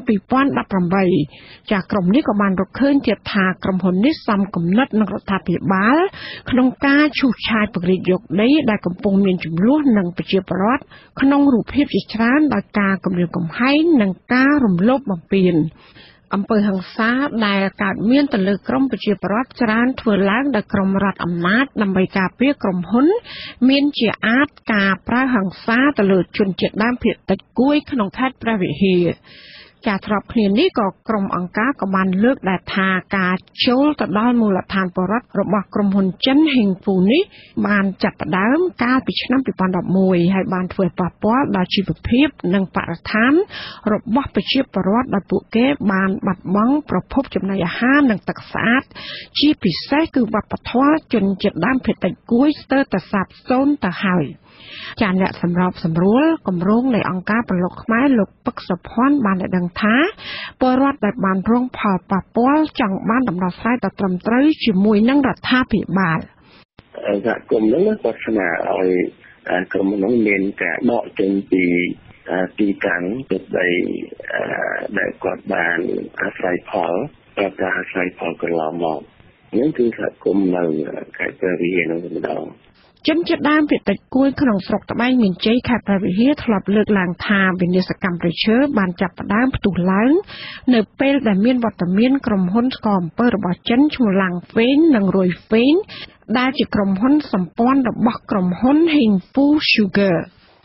2018ចាស់ក្រុមនេះក៏បានរកឃើញទៀតថាក្រុមហ៊ុននេះសំគំនិតនឹងរដ្ឋាភិបាលក្នុងការឈូសឆាយពង្រីកយកដីដែលកំពុងមានចំនួននឹងប្រជាពលរដ្ឋក្នុងរូបភាពជាច្រើនដោយការគំរាមកំហែងនិងការរំលោភបំពានអំពើហិង្សាដែលកើតមានទៅលើក្រុមប្រជាពលរដ្ឋច្រើនធ្វើឡើងដោយក្រុមរដ្ឋអំណាចដើម្បីការពារក្រុមហ៊ុនមានជាអាចការប្រើហិង្សាទៅលើជនជាតិដើមភាគតិចគួយក្នុងខេត្តព្រះវិហារការស្របគ្នានេះក៏ក្រុមអង្គការក៏បានលើកដែរថាការចូលទៅដល់មូលដ្ឋានពលរដ្ឋរបស់ក្រុមហ៊ុនចិន Heng Fu នេះបានចាប់ផ្ដើមកាលពីឆ្នាំ2011ហើយបានធ្វើប៉ះពាល់ដល់ជីវភាពនិងបរិស្ថានរបស់ប្រជាពលរដ្ឋដែលពួកគេបានបាត់បង់ប្រភពចំណីអាហារនិងទឹកស្អាតជាពិសេសគឺវប្បធម៌ជនជាតិដើមភាគតិចគួយស្ទើរតែសាបសូន្យទៅហើយចាអ្នកសម្របសម្រួលគម្រោងនៃអង្គការពលរដ្ឋខ្មែរលោកពឹកសុភ័ណ្ឌបានដឹងថាពលរដ្ឋដែលបានរងផលប៉ះពាល់ចង់បានដំណោះស្រាយដ៏ត្រឹមត្រូវជាមួយនឹងរដ្ឋាភិបាលសហគមន៍ហ្នឹងគាត់ស្នើឲ្យក្រុមហ្នឹងមានការដកចេញពីទីតាំងទឹកដីដែលគាត់បានអាស្រ័យផលគាត់ថាអាស្រ័យផលកន្លងមកនេះគឺសហគមន៍នៅខេត្តព្រះវិហារនោះម្ដងជនជាតិដើមភាគតិចគួយក្នុងស្រុកត្បែងមានជ័យខេត្តព្រះវិហារធ្លាប់លើកឡើងថាវិនាសកម្មប្រឈើបានចាប់ផ្ដើមផ្ទុះឡើងនៅពេលដែលមានវត្តមានក្រុមហ៊ុនស្ករអំពើរបស់ចិនឈ្មោះឡាំងហ្វេងនិងរុយហ្វេងដែលជាក្រុមហ៊ុនសម្ព័ន្ធរបស់ក្រុមហ៊ុន Heng Fu Sugar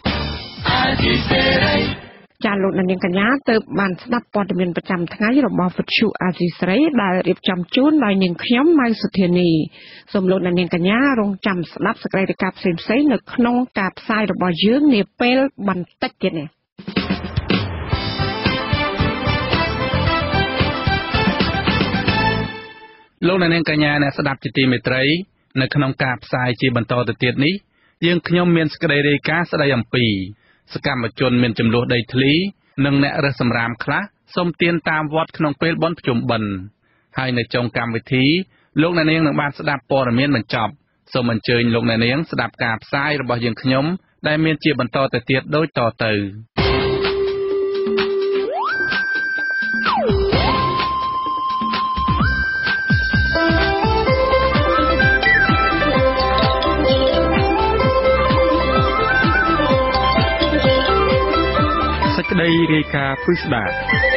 ចាលោកនាងកញ្ញាទៅបានស្ដាប់ព័ត៌មានប្រចាំថ្ងៃរបស់វិទ្យុអាស៊ីសេរីដែលរៀបចំជូនដោយនាងខ្ញុំម៉ៅសុធានីសូមលោកនាងកញ្ញារងចាំស្ដាប់សេចក្តីរាយការណ៍ផ្សេងៗនៅក្នុងការផ្សាយរបស់យើងនាពេលបន្តិចទៀតនេះលោកអ្នកនាងកញ្ញាអ្នកស្ដាប់ជាទីមេត្រីនៅក្នុងការផ្សាយជាបន្តទៅទៀតនេះយើងខ្ញុំមានសេចក្តីរាយការណ៍ស្តីអំពីសកម្មជនមានចំនួនដីធ្លីនិងអ្នករើសសម្រាមខ្លះសុំទានតាមវត្តក្នុងពេលបុណ្យភ្ជុំបិណ្ឌហើយនៅចុងកម្មវិធីលោកអ្នកនាងនឹងបានស្ដាប់ព័ត៌មានបញ្ចប់សូមអញ្ជើញលោកអ្នកនាងស្ដាប់ការផ្សាយរបស់យើងខ្ញុំដែលមានជាបន្តទៅទៀតដូចតទៅសេចក្តីរាយការណ៍ពិស្ដា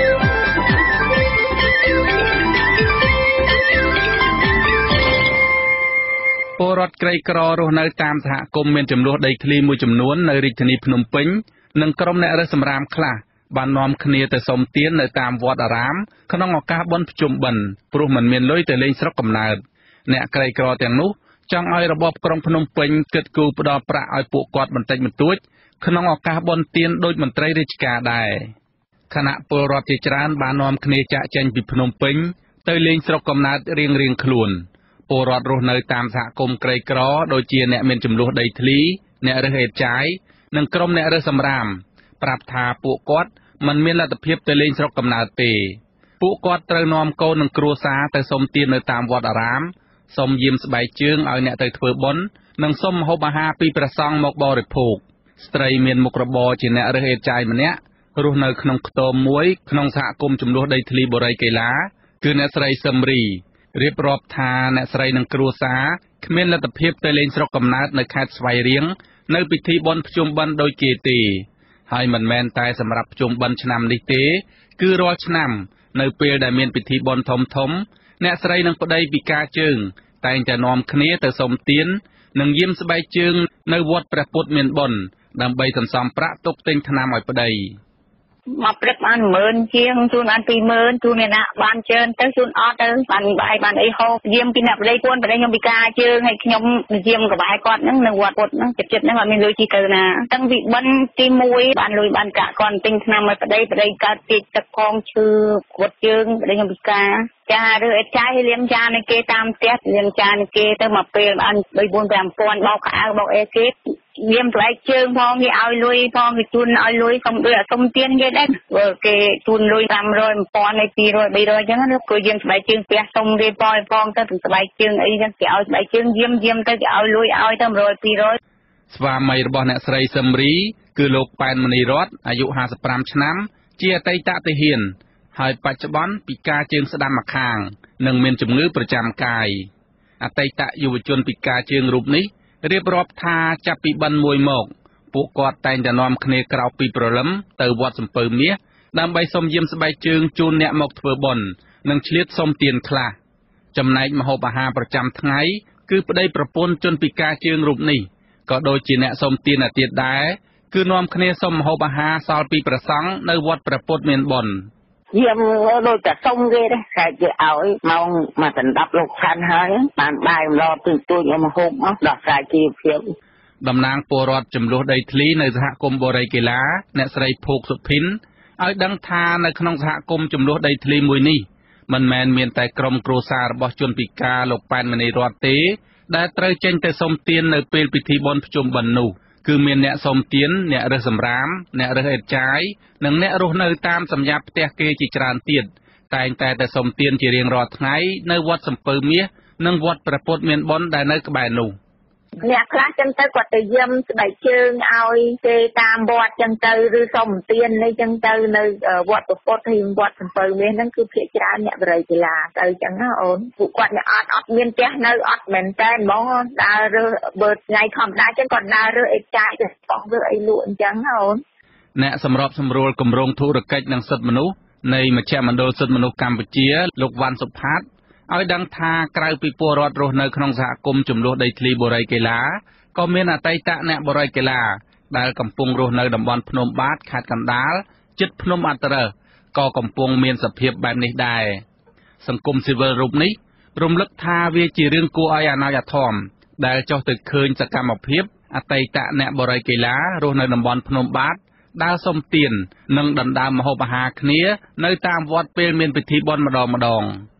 ពលរដ្ឋក្រីក្ររស់នៅតាមសហគមន៍មានចំនួនដីធ្លីមួយចំនួននៅរាជធានីភ្នំពេញនិងក្រុមអ្នករើសសម្រាមខ្លះបាននាំគ្នាទៅសុំទាននៅតាមវត្តអារាមក្នុងឱកាសបុណ្យភ្ជុំបិណ្ឌព្រោះមិនមានលុយទៅលេងស្រុកកំណើតអ្នកក្រីក្រទាំងនោះចង់ឲ្យរបបក្រុងភ្នំពេញគិតគូរផ្ដល់ប្រាក់ឲ្យពួកគាត់បន្តិចបន្តួចក្នុងឱកាសបុណ្យទានដោយមន្ត្រីរាជការដែរគណៈពលរដ្ឋជាច្រើនបាននាំគ្នាចាក់ចែងពីភ្នំពេញទៅលេងស្រុកកំណើតរៀងៗខ្លួនពលរដ្ឋរស់នៅតាមសហគមន៍ក្រីក្រដូចជាអ្នកមានចំនួនដីធ្លីអ្នករើសអេតចាយនិងក្រុមអ្នករើសសម្រាមប្រាប់ថាពួកគាត់មិនមានលទ្ធភាពទៅលេងស្រុកកំណើតទេពួកគាត់ត្រូវនាំកូននិងគ្រួសារទៅសុំទាននៅតាមវត្តអារាមសុំយាមស្បែកជើងឲ្យអ្នកទៅធ្វើបុណ្យនិងសុំម្ហូបអាហារពីព្រះសង្ឃមកបរិភោគស្ត្រីមានមុខរបរជាអ្នករើសអេតចាយម្នាក់រស់នៅក្នុងខ្ទមមួយក្នុងសហគមន៍ចំនួនដីធ្លីបូរីកេឡាគឺអ្នកស្រីសឹមរីរៀបរាប់ថាអ្នកស្រីនិងគ្រួសារគ្មានលទ្ធភាពទៅលេងស្រុកកំណើតនៅខេត្តស្វាយរៀងនៅពិធីបុណ្យភ្ជុំបិណ្ឌដូចគេទេហើយមិនមែនតែសម្រាប់ភ្ជុំបិណ្ឌឆ្នាំនេះទេគឺរាល់ឆ្នាំនៅពេលដែលមានពិធីបុណ្យធំៗអ្នកស្រីនិងប្តីពិការជើងតែងតែនាំគ្នាទៅសុំទាននិងយាមស្បែកជើងនៅវត្តព្រះពុទ្ធមានបុណ្យដើម្បីសន្សំប្រាក់ទុកទិញថ្នាំឲ្យប្តីមកព្រឹកបាន10000ជាងជូនបាន20000ជូនអ្នកណាបានច្រើនទៅជូនអត់ទៅបានបាយបានអីហូបយាមពីអ្នកប្តីពួនប្តីខ្ញុំពិការជើងហើយខ្ញុំយាមកបាយគាត់ហ្នឹងនៅវត្តពុទ្ធហ្នឹងចិត្តហ្នឹងអត់មានលុយជីទៅណាតាំងពីបិណ្ឌទី1បានលុយបានកាក់គាត់ទិញថ្នាំឲ្យប្តីកើតពេកទឹកផងឈឺគាត់ជើងប្តីខ្ញុំពិការចាឬអេតចាយលាមចានៃគេតាមផ្ទះលាមចានៃគេទៅមកពេលបាន3-4-5000បោកខោបោកអេគេយាមផ្លែកជើងផងគេឲ្យលុយផងគេជូនឲ្យលុយសុំដូចសុំទានគេដែរគេជូនលុយ500 1000ហើយ200 300អញ្ចឹងណាគឺយាមស្បែកជើងផ្ទះសុំគេផងទៅស្បែកជើងអីចឹងគេឲ្យស្បែកជើងយាមទៅគេឲ្យលុយឲ្យទៅ100 200 ស្វាមីរបស់អ្នកស្រីសឹមរីគឺលោកប៉ែនមនីរតអាយុ55ឆ្នាំជាអតីតទាហានហើយបច្ចុប្បន្នពិការជើងស្ដាំម្ខាងនិងមានជំងឺប្រចាំកាយអតីតយុវជនពិការជើងរូបនេះរៀបរាប់ថាចាប់ពីបិណ្ឌមួយមកពួកគាត់តែងតែនាំគ្នាក្រោកពីព្រលឹមទៅវត្តសំពៅមាសដើម្បីសុំយាមស្បែកជើងជូនអ្នកមកធ្វើបុណ្យនិងឆ្លៀតសុំទានខ្លះចំណែកម្ហូបអាហារប្រចាំថ្ងៃគឺប្តីប្រពន្ធជនពិការជើងរូបនេះក៏ដូចជាអ្នកសុំទានទៀតដែរគឺនាំគ្នាសុំម្ហូបអាហារសល់ពីព្រះសង្ឃនៅវត្តព្រះពុទ្ធមានបុណ្យយាមដូចតែសុំគេដែរតែគេឲ្យម៉ោងមកដណ្ដប់លោកឆាន់ហើយបានបាយម្លប់ទូចយកមកហូបមកដោះស្រាយជីវភាពតំណាងពលរដ្ឋចំនួនដីធ្លីនៅសហគមន៍បូរីកេឡាអ្នកស្រីភោគសុភិនឲ្យដឹងថានៅក្នុងសហគមន៍ចំនួនដីធ្លីមួយនេះមិនមែនមានតែក្រុមគ្រួសាររបស់ជនពិការលោកប៉ែនមនីរតទេដែលត្រូវចេញទៅសុំទាននៅពេលពិធីបុណ្យភ្ជុំបិណ្ឌនោះគឺមានអ្នកសុំទានអ្នករើសសម្រាមអ្នករើសអេតចាយនិងអ្នករស់នៅតាមសម្យាបផ្ទះគេជាច្រើនទៀតតែងតែសុំទានជារៀងរាល់ថ្ងៃនៅវត្តសំពៅមាសនិងវត្តព្រះពុទ្ធមានបុណ្យដែលនៅក្បែរនោះអ្នកខ្លះចឹងទៅគាត់ទៅយាមស្បែកជើងឲ្យគេតាមវត្តចឹងទៅឬសុំទាននេះចឹងទៅនៅវត្តព្រះពុទ្ធហើយវត្តសំពៅមាសហ្នឹងគឺភាគច្រើនអ្នកបរិយាកាទៅចឹងណាអូនពួកគាត់អ្នកអត់មានផ្ទះនៅអត់មែនតែហ្មងដើររើសបើថ្ងៃធម្មតាចឹងគាត់ដើររើសអីចាយទៅផងរើសអីលក់អញ្ចឹងណាអូនអ្នកសម្របសម្រួលគម្រោងធុរកិច្ចនិងសិទ្ធិមនុស្សនៃមជ្ឈមណ្ឌលសិទ្ធិមនុស្សកម្ពុជាលោកវ៉ាន់សុផាតឲ្យដឹងថាក្រៅពីពលរដ្ឋរស់នៅក្នុងសហគមន៍ចំនួនដីធ្លីបូរីកេឡាក៏មានអតីតអ្នកបូរីកេឡាដែលកំពុងរស់នៅតំបន់ភ្នំបាទខេត្តកណ្ដាលជិតភ្នំអត្រឹសក៏កំពុងមានសភាពបែបនេះដែរសង្គមស៊ីវិលរូបនេះរំលឹកថាវាជារឿងគួរឲ្យអាណត្តិធម៌ដែលចុះទៅឃើញសកម្មភាពអតីតអ្នកបូរីកេឡារស់នៅតំបន់ភ្នំបាទដើរសុំទាននិងដណ្ដើមម្ហូបអាហារគ្នានៅតាមវត្តពេលមានពិធីបុណ្យម្ដង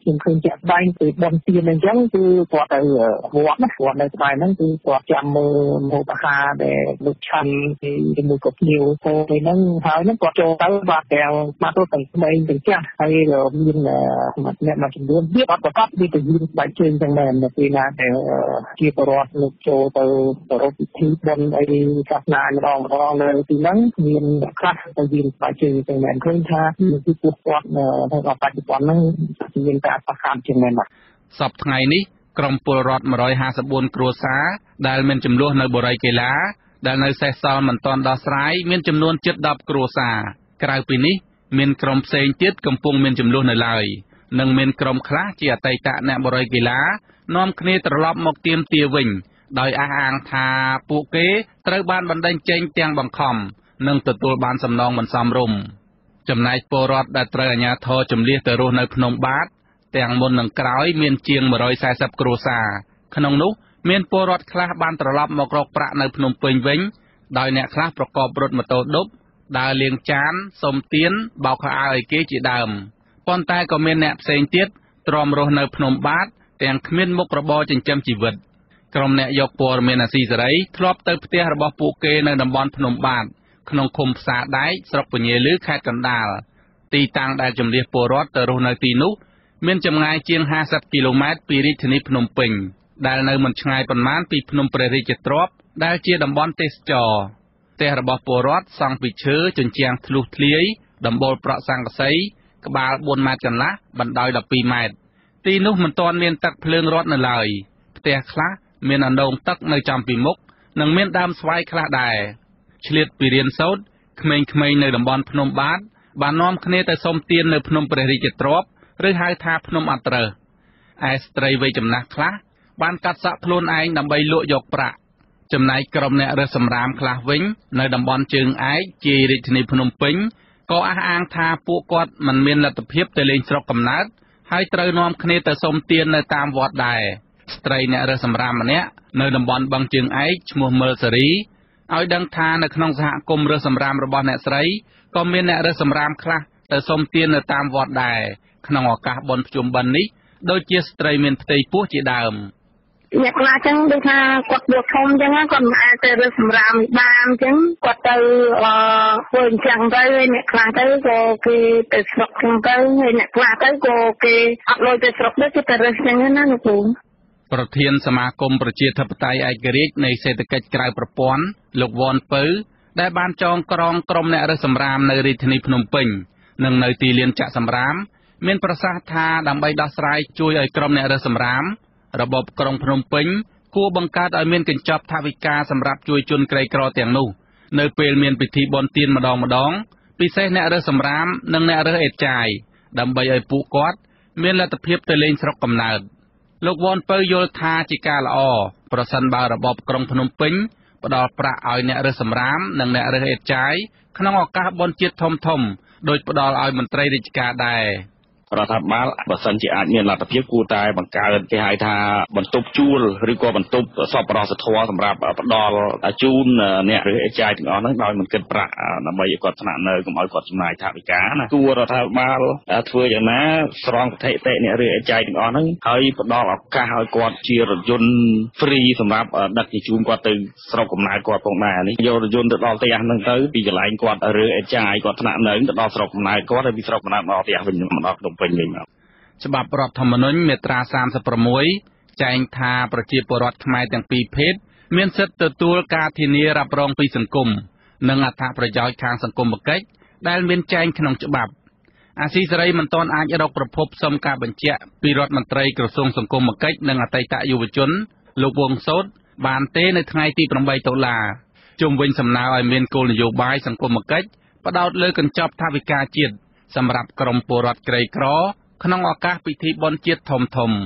ខ្ញុំឃើញជាក់ស្ដែងពីបនទានអញ្ចឹងគឺគាត់ទៅវត្តណាគាត់នៅក្បែរហ្នឹងគឺគាត់ចាំមើលម្ហូបអាហារដែលលោកឆាន់ជាមួយក៏ភ្ញៀវទៅហ្នឹងហើយហ្នឹងគាត់ចូលទៅបាទទាំងមកទៅទាំងក្មេងទាំងចាស់ហើយមានអ្នកមួយចំនួនទៀតអត់ប្រកបពីទៅยืนស្បែកជើងទាំងមែននៅពេលណាដែលជាបរិវត្តលោកចូលទៅប្រពៃពិធីបុណ្យអីសាសនាម្ដងនៅទីហ្នឹងមានខ្លះទៅยืนស្បែកជើងទាំងមែនឃើញថាពីពួកគាត់នៅបច្ចុប្បន្នហ្នឹងមានការប្រកាសជាមែនបាទសប្តាហ៍ថ្ងៃនេះក្រុមពលរដ្ឋ154គ្រួសារដែលមានចំនួននៅបរិយាកីឡាដែលនៅសេសសល់មិនទាន់ដោះស្រាយមានចំនួនជិត10គ្រួសារក្រៅពីនេះមានក្រុមផ្សេងទៀតកំពុងមានចំនួននៅឡើយនិងមានក្រុមខ្លះជាអតីតអ្នកបរិយាកីឡានាំគ្នាត្រឡប់មកទាមទារវិញដោយអះអាងថាពួកគេត្រូវបានបណ្តេញចេញទាំងបង្ខំនិងទទួលបានសំណងមិនសមរម្យចំណែកពលរដ្ឋដែលត្រូវអាជ្ញាធរជំនះទៅរស់នៅភ្នំបាទទាំងមុននិងក្រោយមានជាង140គ្រួសារក្នុងនោះមានពលរដ្ឋខ្លះបានត្រឡប់មករកប្រាក់នៅភ្នំពេញវិញដោយអ្នកខ្លះប្រកបរថម៉ូតូឌុបដើរលាងចានសុំទានបោកខោអាវឲ្យគេជាដើមប៉ុន្តែក៏មានអ្នកផ្សេងទៀតទ្រាំរស់នៅភ្នំបាទទាំងគ្មានមុខរបរចិញ្ចឹមជីវិតក្រុមអ្នកយកព័ត៌មានអាស៊ីសេរីធ្លាប់ទៅផ្ទះរបស់ពួកគេនៅតំបន់ភ្នំបាទក្នុងឃុំផ្សារដែកស្រុកពញាលឺខេត្តកណ្ដាលទីតាំងដែលជម្លៀសពលរដ្ឋទៅរស់នៅទីនោះមានចម្ងាយជាង50គីឡូម៉ែត្រពីរាជធានីភ្នំពេញដែលនៅមិនឆ្ងាយប៉ុន្មានពីភ្នំព្រះរាជទ្រព្យដែលជាតំបន់ទេសចរផ្ទះរបស់ពលរដ្ឋសង់ពីឈើជញ្ជាំងធ្លុះធ្លាយដំបូលប្រក់ស័ង្កសីក្បាល4ម៉ែត្រកន្លះបណ្ដោយ12ម៉ែត្រទីនោះមិនទាន់មានទឹកភ្លើងរត់នៅឡើយផ្ទះខ្លះមានអណ្ដូងទឹកនៅចំពីមុខនិងមានដើមស្វាយខ្លះដែរឆ្លៀតពីរៀនសូត្រក្មេងៗនៅតំបន់ភ្នំបាទបាននាំគ្នាទៅសុំទាននៅភ្នំព្រះរាជទ្រព្យឬហៅថាភ្នំអត្រឹសឯស្ត្រីវ័យចំណាស់ខ្លះបានកាត់សក់ខ្លួនឯងដើម្បីលក់យកប្រាក់ចំណែកក្រុមអ្នករើសសម្រាមខ្លះវិញនៅតំបន់ជើងឯកជារាជធានីភ្នំពេញក៏អះអាងថាពួកគាត់មិនមានលទ្ធភាពទៅលេងស្រុកកំណើតហើយត្រូវនាំគ្នាទៅសុំទាននៅតាមវត្តដែរស្ត្រីអ្នករើសសម្រាមម្នាក់នៅតំបន់បឹងជើងឯកឈ្មោះមើលសេរីឲ្យដឹងថានៅក្នុងសហគមន៍រើសសម្រាមរបស់អ្នកស្រីក៏មានអ្នករើសសម្រាមខ្លះទៅសុំទាននៅតាមវត្តដែរក្នុងឱកាសបុណ្យភ្ជុំបិណ្ឌនេះដូចជាស្ត្រីមានផ្ទៃពោះជាដើមអ្នកខ្លះចឹងដូចថាគាត់យកធំចឹងគាត់មិនអាចទៅរើសសម្រាមបានចឹងគាត់ទៅធ្វើអញ្ចឹងទៅហើយអ្នកខ្លះទៅក៏គេទៅស្រុកចឹងទៅហើយអ្នកខ្លះទៅក៏គេអត់លុយទៅស្រុកទៅគេទៅរើសចឹងណាលោកគ្រូប្រធានសមាគមប្រជាធិបតេយ្យឯករាជ្យនៃសេដ្ឋកិច្ចក្រៅប្រព័ន្ធលោកវ៉ាន់ពៅដែលបានចងក្រងក្រុមអ្នករើសសម្រាមនៅរាជធានីភ្នំពេញនិងនៅទីលានចាក់សម្រាមមានប្រសាសន៍ថាដើម្បីដោះស្រាយជួយឲ្យក្រុមអ្នករើសសម្រាមរបបក្រុងភ្នំពេញគួរបង្កើតឲ្យមានកញ្ចប់ថវិកាសម្រាប់ជួយជនក្រីក្រទាំងនោះនៅពេលមានពិធីបុណ្យទានម្ដងពិសេសអ្នករើសសម្រាមនិងអ្នករើសអេតចាយដើម្បីឲ្យពួកគាត់មានលទ្ធភាពទៅលេងស្រុកកំណើតលោកវ៉ាន់ពៅយល់ថាជាការល្អប្រសិនបើរបបក្រុងភ្នំពេញផ្ដល់ប្រាក់ឲ្យអ្នករើសសម្រាមនិងអ្នករើសអេតចាយក្នុងឱកាសបុណ្យជាតិធំៗដោយផ្ដល់ឲ្យមន្ត្រីរាជការដែររដ្ឋាភិបាលបើសិនជាអាចមានលទ្ធភាពគួរតែបង្កើតគេហៅថាបន្ទប់ជួលឬក៏បន្ទប់សប្បុរសធម៌សម្រាប់ផ្ដល់ជូនអ្នកឬអេចាយទាំងអស់ហ្នឹងដោយមិនគិតប្រាក់ដើម្បីឲ្យគាត់ស្នាក់នៅកុំឲ្យគាត់ចំណាយថវិកាណាគួររដ្ឋាភិបាលធ្វើយ៉ាងណាស្រង់ប្រតិទិអ្នកឬអេចាយទាំងអស់ហ្នឹងហើយផ្ដល់ឱកាសឲ្យគាត់ជារថយន្តហ្វ្រីសម្រាប់ដឹកជញ្ជូនគាត់ទៅស្រុកកំណើតគាត់ផងដែរនេះយករថយន្តទៅដល់ផ្ទះហ្នឹងទៅពីកន្លែងគាត់ឬអេចាយគាត់ស្នាក់នៅទៅដល់ស្រុកកំណើតគាត់ហើយពីស្រុកកំណើតមកផ្ទះវិញមកដល់ច្បាប់រដ្ឋធម្មនុញ្ញមាត្រា36ចែងថាប្រជាពលរដ្ឋខ្មែរទាំងពីរភេទមានសិទ្ធិទទួលការធានារ៉ាប់រងពីសង្គមនិងអត្ថប្រយោជន៍ខាងសង្គមកិច្ចដែលមានចែងក្នុងច្បាប់អាស៊ីសេរីមិនទាន់អាចរកប្រភពសុំការបញ្ជាក់ពីរដ្ឋមន្ត្រីក្រសួងសង្គមកិច្ចនិងអតីតយុវជនលោកវង្សសូតបានទេនៅថ្ងៃទី8តុលាជុំវិញសំណើឲ្យមានគោលនយោបាយសង្គមកិច្ចផ្ដោតលើកញ្ចប់ថវិកាជាតិសម្រាប់ក្រុមពលរដ្ឋក្រីក្រក្នុងឱកាសពិធីបុណ្យជាតិធំៗ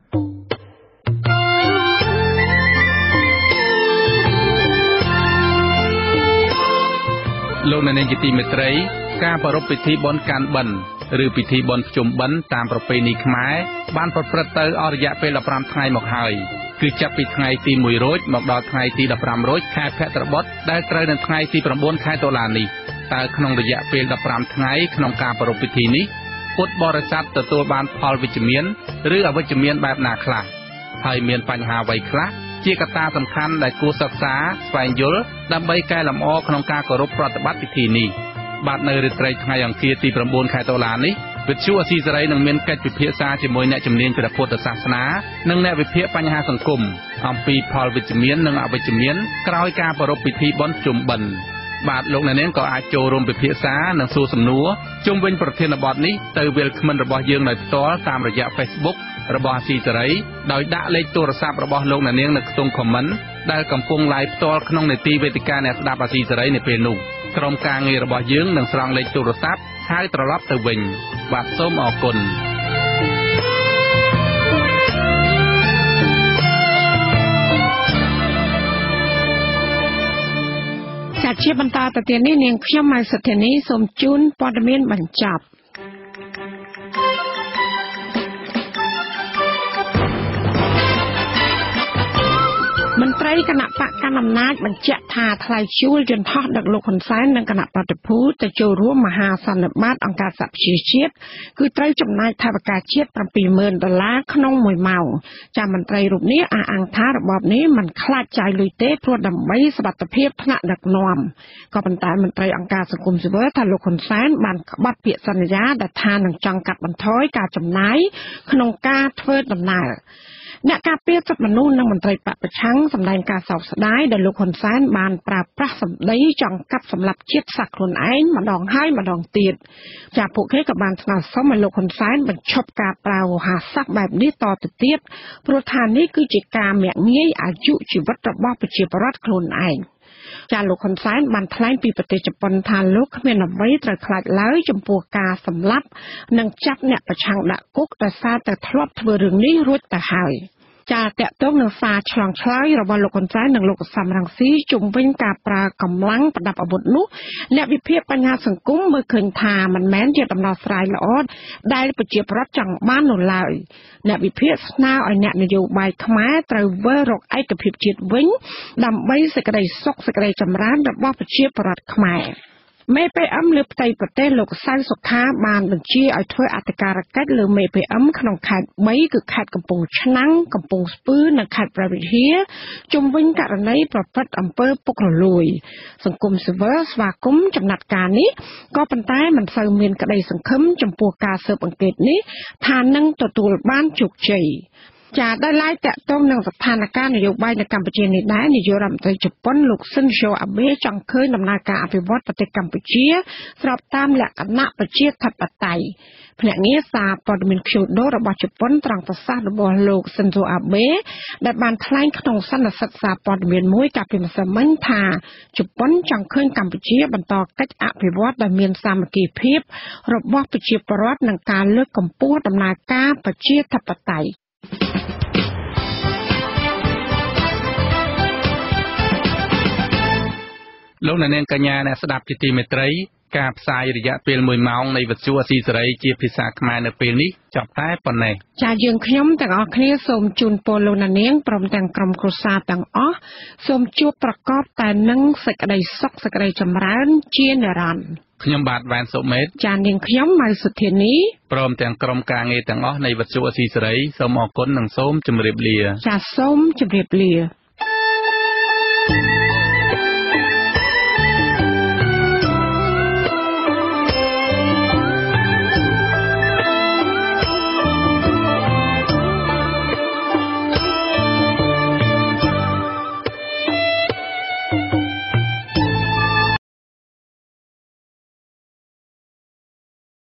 លោកអ្នកនាងជាទីមេត្រីការប្រារព្ធពិធីបុណ្យកាន់បិណ្ឌឬពិធីបុណ្យភ្ជុំបិណ្ឌតាមប្រពៃណីខ្មែរបានប្រព្រឹត្តទៅអស់រយៈពេល15ថ្ងៃមកហើយគឺចាប់ពីថ្ងៃទី1រោចមកដល់ថ្ងៃទី15រោចខែភទ្របទដែលត្រូវនៅថ្ងៃទី9ខែតុលានេះតើក្នុងរយៈពេល15ថ្ងៃក្នុងការប្រារព្ធពិធីនេះពុទ្ធបរិស័ទទទួលបានផលវិជ្ជមានឬអវិជ្ជមានបែបណាខ្លះហើយមានបញ្ហាអ្វីខ្លះជាកត្តាសំខាន់ដែលគួរសិក្សាស្វែងយល់ដើម្បីកែលម្អក្នុងការគោរពប្រតិបត្តិពិធីនេះបាទនៅរាត្រីថ្ងៃអង្គារទី9ខែតុលានេះវិទ្យុអស៊ីសេរីនឹងមានកិច្ចពិភាក្សាជាមួយអ្នកជំនាញព្រះពុទ្ធសាសនានិងអ្នកវិភាគបញ្ហាសង្គមអំពីផលវិជ្ជមាននិងអវិជ្ជមានក្រោយការប្រារព្ធពិធីបុណ្យភ្ជុំបិណ្ឌបាទលោកអ្នកនាងក៏អាចចូលរួមពិភាក្សានិងសួរសំណួរជុំវិញប្រធានបទនេះទៅវាលខមមិនរបស់យើងដោយផ្ទាល់តាមរយៈ Facebook របស់អស៊ីសេរីដោយដាក់លេខទូរស័ព្ទរបស់លោកអ្នកនាងនៅខ្ទង់ comment ដែលកំពុង live ផ្ទាល់ក្នុងនេតិវេទិកាអ្នកស្ដាប់អស៊ីសេរីនៅពេលនោះក្រុមការងាររបស់យើងនឹងស្រង់លេខទូរស័ព្ទហើយត្រឡប់ទៅវិញបាទសូមអរគុណជាបន្តទៅទៀតនេះនាងខ្ញុំម៉ៃសុធានីសូមជូនព័ត៌មានបញ្ចប់មន្ត្រីគណៈបកកណ្ដាលអំណាចបញ្ជាក់ថាថ្លៃជួលយន្តហោះដឹកលោកហ៊ុនសែននិងគណៈប្រតិភូទៅចូលរួមមហាសន្និបាតអង្គការសហប្រជាជាតិគឺត្រូវចំណាយថវិកាជាតិ$70,000ក្នុង1ម៉ោងចាមន្ត្រីរូបនេះអះអាងថារបបនេះមិនខ្លាចចាយលុយទេព្រោះដើម្បីសុវត្ថិភាពថ្នាក់ដឹកនាំក៏ប៉ុន្តែមន្ត្រីអង្គការសង្គមស៊ីវិលថាលោកហ៊ុនសែនបានក្បត់ពាក្យសន្យាដែលថានឹងចង់កាត់បន្ថយការចំណាយក្នុងការធ្វើដំណើរអ្នកការពារសិទ្ធិមនុស្សនិងមន្ត្រីបកប្រឆាំងសម្ដែងការសោកស្ដាយដែលលោកហ៊ុនសែនបានប្រើប្រាស់សម្ដីចង់កាប់សម្លាប់ជាតិសាសន៍ខ្លួនឯងម្ដងហើយម្ដងទៀតចាពួកគេក៏បានស្នើសុំឲ្យលោកហ៊ុនសែនបញ្ឈប់ការប្រើវោហារស័ព្ទបែបនេះតទៅទៀតព្រោះថានេះគឺជាការមាក់ងាយអាយុជីវិតរបស់ប្រជាពលរដ្ឋខ្លួនឯងចាលោកហ៊ុនសែនបានថ្លែងពីប្រទេសជប៉ុនថាលោកគ្មានអ្វីត្រូវខ្លាចឡើយចំពោះការសម្លាប់និងចាប់អ្នកប្រឆាំងដាក់គុកដោយសារតែធ្លាប់ធ្វើរឿងនេះរួចទៅហើយចាតកតងនឹងសារឆ្លងឆ្លើយរបស់លោកហ៊ុនសែននិងលោកសំរងស៊ីជុំវិញការប្រើកម្លាំងប្រដាប់អាវុធនោះអ្នកវិភាគបញ្ហាសង្គមមើលឃើញថាមិនមែនជាដំណោះស្រាយល្អដែលប្រជាពលរដ្ឋចង់បាននោះឡើយអ្នកវិភាគស្នើឲ្យអ្នកនយោបាយខ្មែរត្រូវវិលរកឯកភាពជាតិវិញដើម្បីសេចក្តីសុខសេចក្តីចម្រើនរបស់ប្រជាពលរដ្ឋខ្មែរមេ PM លើផ្ទៃប្រទេសលោកសៅសុខាបានបញ្ជាឲ្យធ្វើអធិការកិច្ចលើមេ PM ក្នុងខេត្ត3គឺខេត្តកំពង់ឆ្នាំងកំពង់ស្ពឺនិងខេត្តព្រះវិហារជុំវិញករណីប្រព្រឹត្តអំពើពុករលួយសង្គមស៊ីវិលស្វាគមន៍ចំណាត់ការនេះក៏ប៉ុន្តែមិនសូវមានក្តីសង្ឃឹមចំពោះការស៊ើបអង្កេតនេះថានឹងទទួលបានជោគជ័យចាដោយឡែកតកតងនឹងស្ថានភាពនយោបាយនៅកម្ពុជានេះដែរនាយករដ្ឋមន្ត្រីជប៉ុនលោកស៊ិនសូអាបេចង់ឃើញដំណើរការអភិវឌ្ឍប្រទេសកម្ពុជាស្របតាមលក្ខណៈប្រជាធិបតេយ្យភ្នាក់ងារសារព័ត៌មាន Kyodo របស់ជប៉ុនត្រង់ប្រសាសន៍របស់លោកស៊ិនសូអាបេដែលបានថ្លែងក្នុងសន្និសីទសារព័ត៌មានមួយកាលពីម្សិលមិញថាជប៉ុនចង់ឃើញកម្ពុជាបន្តកិច្ចអភិវឌ្ឍដោយមានសាមគ្គីភាពរបស់ប្រជាពលរដ្ឋនិងការលើកកម្ពស់ដំណើរការប្រជាធិបតេយ្យលោកអ្នកនាងកញ្ញាអ្នកស្ដាប់ជាទីមេត្រីការផ្សាយរយៈពេល1ម៉ោងនៃវិទ្យុអស៊ីសេរីជាភាសាខ្មែរនៅពេលនេះចប់តែប៉ុណ្ណេះចាយើងខ្ញុំទាំងអស់គ្នាសូមជូនពរលោកអ្នកនាងព្រមទាំងក្រុមគ្រួសារទាំងអស់សូមជួបប្រកបតែនឹងសេចក្តីសុខសេចក្តីចម្រើនជានិរន្តរ៍ខ្ញុំបាទវ៉ែនសុមេតចានាងខ្ញុំម៉ៅសុធានីព្រមទាំងក្រុមការងារទាំងអស់នៃវិទ្យុអស៊ីសេរីសូមអរគុណនិងសូមជម្រាបលាចាសូមជម្រាបលា